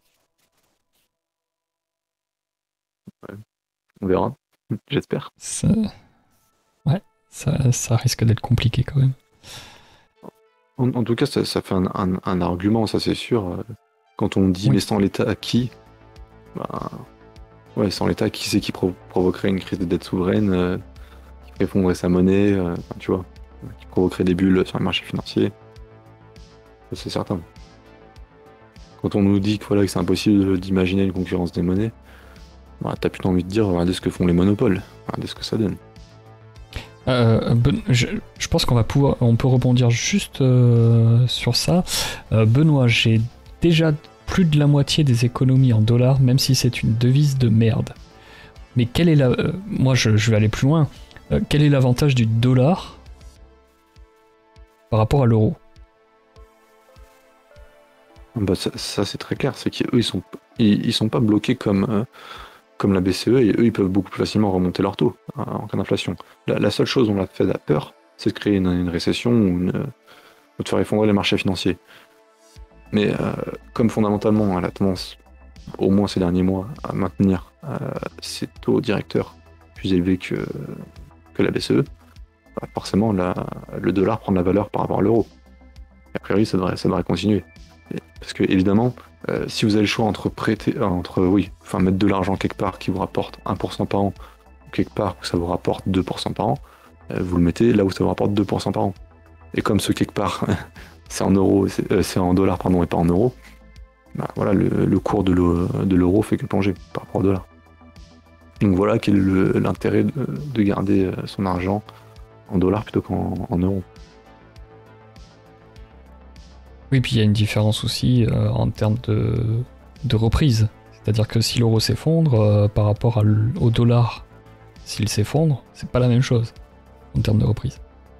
Ouais. On verra, j'espère. Ça... Ouais, ça, ça risque d'être compliqué quand même. En, en tout cas, ça, ça fait un, un, un argument, ça c'est sûr. Quand on dit Oui. mais sans l'État, qui bah, ouais, sans l'État, qui c'est qui pro- provoquerait une crise de dette souveraine, euh, qui effondrerait sa monnaie, euh, tu vois, qui provoquerait des bulles sur les marchés financiers. Ça, c'est certain. Quand on nous dit que, voilà, que c'est impossible d'imaginer une concurrence des monnaies, bah, t'as plutôt envie de dire regardez ce que font les monopoles, regardez ce que ça donne. Euh, ben, je, je pense qu'on va pouvoir, on peut rebondir juste euh, sur ça. Euh, Benoît, j'ai déjà plus de la moitié des économies en dollars, même si c'est une devise de merde. Mais quel est la, euh, moi je, je vais aller plus loin. Euh, quel est l'avantage du dollar par rapport à l'euro? Bah, ça, ça, c'est très clair, c'est qu'eux ils sont, ils, ils sont pas bloqués comme, euh, comme la B C E, et eux ils peuvent beaucoup plus facilement remonter leur taux euh, en cas d'inflation. La, la seule chose dont la Fed a peur, c'est de créer une, une récession ou, une, ou de faire effondrer les marchés financiers. Mais euh, comme fondamentalement elle a tendance, au moins ces derniers mois, à maintenir euh, ses taux directeurs plus élevés que, que la B C E, bah, forcément la, le dollar prend de la valeur par rapport à l'euro. A priori ça devrait, ça devrait continuer. Parce que évidemment, euh, si vous avez le choix entre prêter, euh, entre oui, enfin mettre de l'argent quelque part qui vous rapporte un pour cent par an, quelque part où ça vous rapporte deux pour cent par an, euh, vous le mettez là où ça vous rapporte deux pour cent par an. Et comme ce quelque part, c'est en euros, c'est, euh, c'est en dollars pardon, et pas en euros, bah, voilà, le, le cours de, l'euro, de l'euro fait que plonger par rapport au dollar. Donc voilà quel est le, l'intérêt de, de garder son argent en dollars plutôt qu'en en euros. Oui, puis il y a une différence aussi euh, en termes de, de reprise. C'est-à-dire que si l'euro s'effondre euh, par rapport à l- au dollar, s'il s'effondre, c'est pas la même chose en termes de reprise.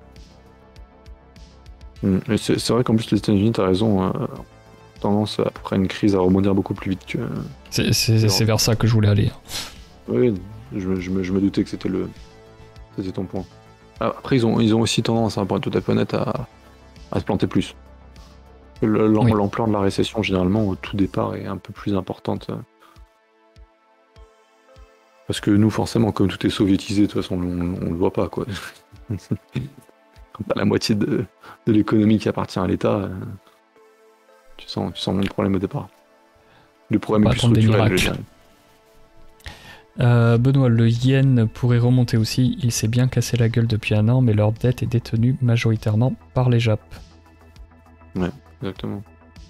Mmh. Et c'est, c'est vrai qu'en plus les États-Unis, t'as raison, euh, tendance après une crise à rebondir beaucoup plus vite que. C'est, c'est, c'est vers ça que je voulais aller. Oui, je, me- je, me, je me doutais que c'était le, c'était ton point. Après, ils ont, ils ont aussi tendance, hein, pour être tout à fait honnête, à, à se planter plus. Le- l'am- Oui. L'ampleur de la récession, généralement, au tout départ, est un peu plus importante. Parce que nous, forcément, comme tout est soviétisé, de toute façon, on, on le voit pas, quoi. Quand t'as la moitié de, de l'économie qui appartient à l'État, euh, tu sens, tu sens moins le problème au départ. Le problème Pas est plus attendre des structurel, je miracles. dirais. Euh, Benoît, le yen pourrait remonter aussi. Il s'est bien cassé la gueule depuis un an, mais leur dette est détenue majoritairement par les Japs. Exactement.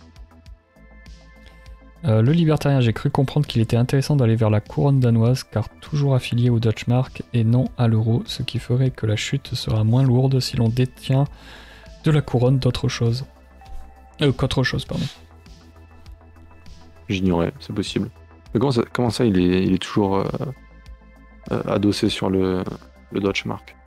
Euh, le libertarien, j'ai cru comprendre qu'il était intéressant d'aller vers la couronne danoise, car toujours affiliée au Deutsche Mark et non à l'euro, ce qui ferait que la chute sera moins lourde si l'on détient de la couronne d'autre chose. Euh, qu'autre chose, pardon. J'ignorais, c'est possible. Mais comment ça, comment ça il, est, il est toujours euh, euh, adossé sur le, le Deutsche Mark?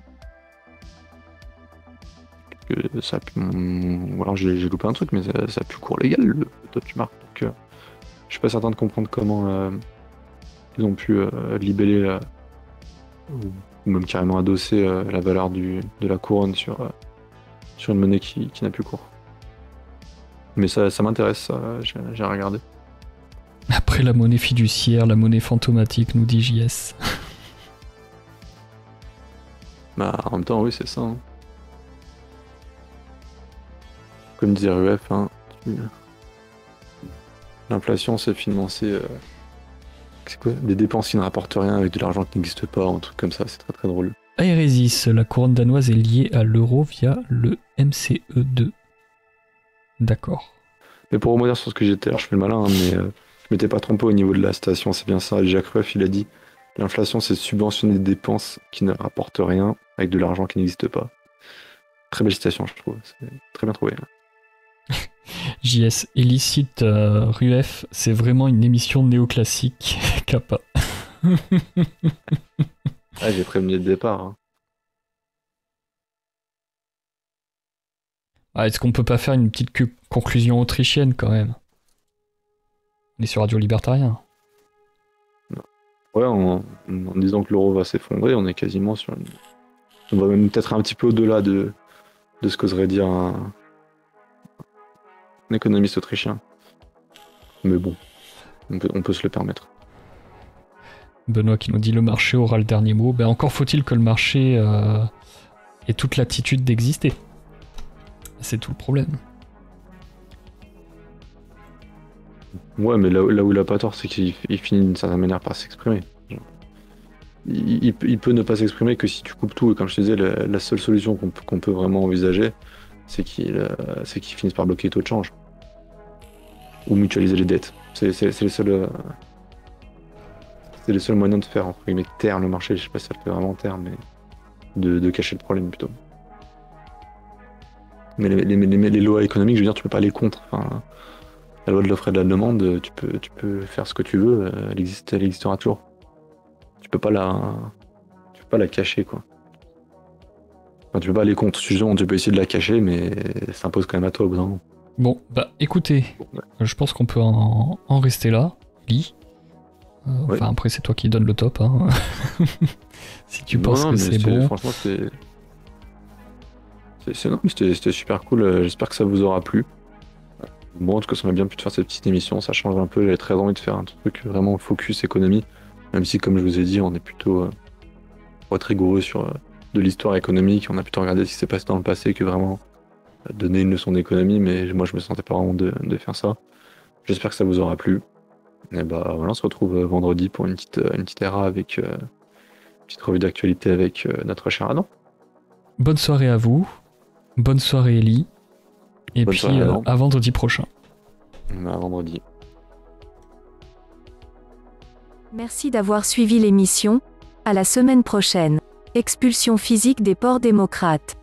Que ça, a pu- hum, ou alors j'ai, j'ai loupé un truc, mais ça, ça a plus cours légal, le, le Deutsche Mark. Donc, euh, je suis pas certain de comprendre comment euh, ils ont pu euh, libeller euh, ou ou même carrément adosser euh, la valeur du, de la couronne sur, euh, sur une monnaie qui, qui n'a plus cours. Mais ça, ça m'intéresse, ça, j'ai, j'ai regardé. Après la monnaie fiduciaire, la monnaie fantomatique, nous dit J S. Bah, en même temps, oui, c'est ça. Hein. Comme disait R U F, hein, tu- l'inflation, c'est financer euh, c'est quoi, des dépenses qui ne rapportent rien avec de l'argent qui n'existe pas, un truc comme ça, c'est très très drôle. Aérésis, la couronne danoise est liée à l'euro via le M C E deux. D'accord. Mais pour rebondir sur ce que j'étais, alors je fais le malin, hein, mais euh, je m'étais pas trompé au niveau de la station, c'est bien ça. Jacques Rueff, il a dit l'inflation, c'est subventionner des dépenses qui ne rapportent rien avec de l'argent qui n'existe pas. Très belle citation, je trouve. C'est très bien trouvé. J S, illicite euh, Rueff, c'est vraiment une émission néoclassique. Kappa. Ah, j'ai prévenu le départ. Hein. Ah, est-ce qu'on peut pas faire une petite cu- conclusion autrichienne quand même? On est sur Radio Libertarien. Ouais, en, en disant que l'euro va s'effondrer, on est quasiment sur une... On va même peut-être un petit peu au-delà de, de ce qu'oserait dire un... un économiste autrichien. Mais bon, on peut, on peut se le permettre. Benoît qui nous dit le marché aura le dernier mot. Ben encore faut-il que le marché euh, ait toute l'attitude d'exister. C'est tout le problème. Ouais, mais là, où- là où il a pas tort, c'est qu'il il finit d'une certaine manière par s'exprimer. Genre, Il, il peut- il peut ne pas s'exprimer que si tu coupes tout. Et comme je te disais, la, la seule solution qu'on peut, qu'on peut vraiment envisager, c'est qu'il euh, c'est qu'il finisse par bloquer les taux de change. Ou mutualiser les dettes. C'est c'est- c'est les seuls... euh, c'est les seuls moyens de faire, entre guillemets, taire le marché. Je sais pas si ça le fait vraiment taire, mais de, de cacher le problème plutôt. Mais les, les- les- les lois économiques, je veux dire, tu peux pas aller contre. Enfin, la loi de l'offre et de la demande, tu peux, tu peux faire ce que tu veux, euh, elle, existe, elle existera toujours. Tu peux pas la, tu peux pas la cacher, quoi. Enfin, tu peux pas aller contre. Justement, tu peux essayer de la cacher, mais ça s'impose quand même à toi au bout d'un moment. Bon, bah écoutez, Ouais. je pense qu'on peut en, en rester là. Lis. Euh, Ouais. Enfin, après, c'est toi qui donne le top. Hein. Si tu Non, penses non, que mais c'est bon. Franchement, c'était. c'est- c'est- non, mais C'était c'était super cool. euh, J'espère que ça vous aura plu. Bon, en tout cas, ça m'a bien pu de faire cette petite émission. Ça change un peu. J'avais très envie de faire un truc vraiment focus économie. Même si, comme je vous ai dit, on est plutôt euh, pour être rigoureux sur euh, de l'histoire économique. On a plutôt regardé ce qui s'est passé dans le passé que vraiment euh, donner une leçon d'économie. Mais moi, je me sentais pas vraiment de, de faire ça. J'espère que ça vous aura plu. Et bah voilà, on se retrouve euh, vendredi pour une petite, euh, une petite E R A avec, euh, petite revue d'actualité avec euh, notre cher Adam. Bonne soirée à vous. Bonne soirée Ellie. Et Bonne puis soirée, euh, Adam. à vendredi prochain. À vendredi. Merci d'avoir suivi l'émission. À la semaine prochaine. Expulsion physique des porcs démocrates.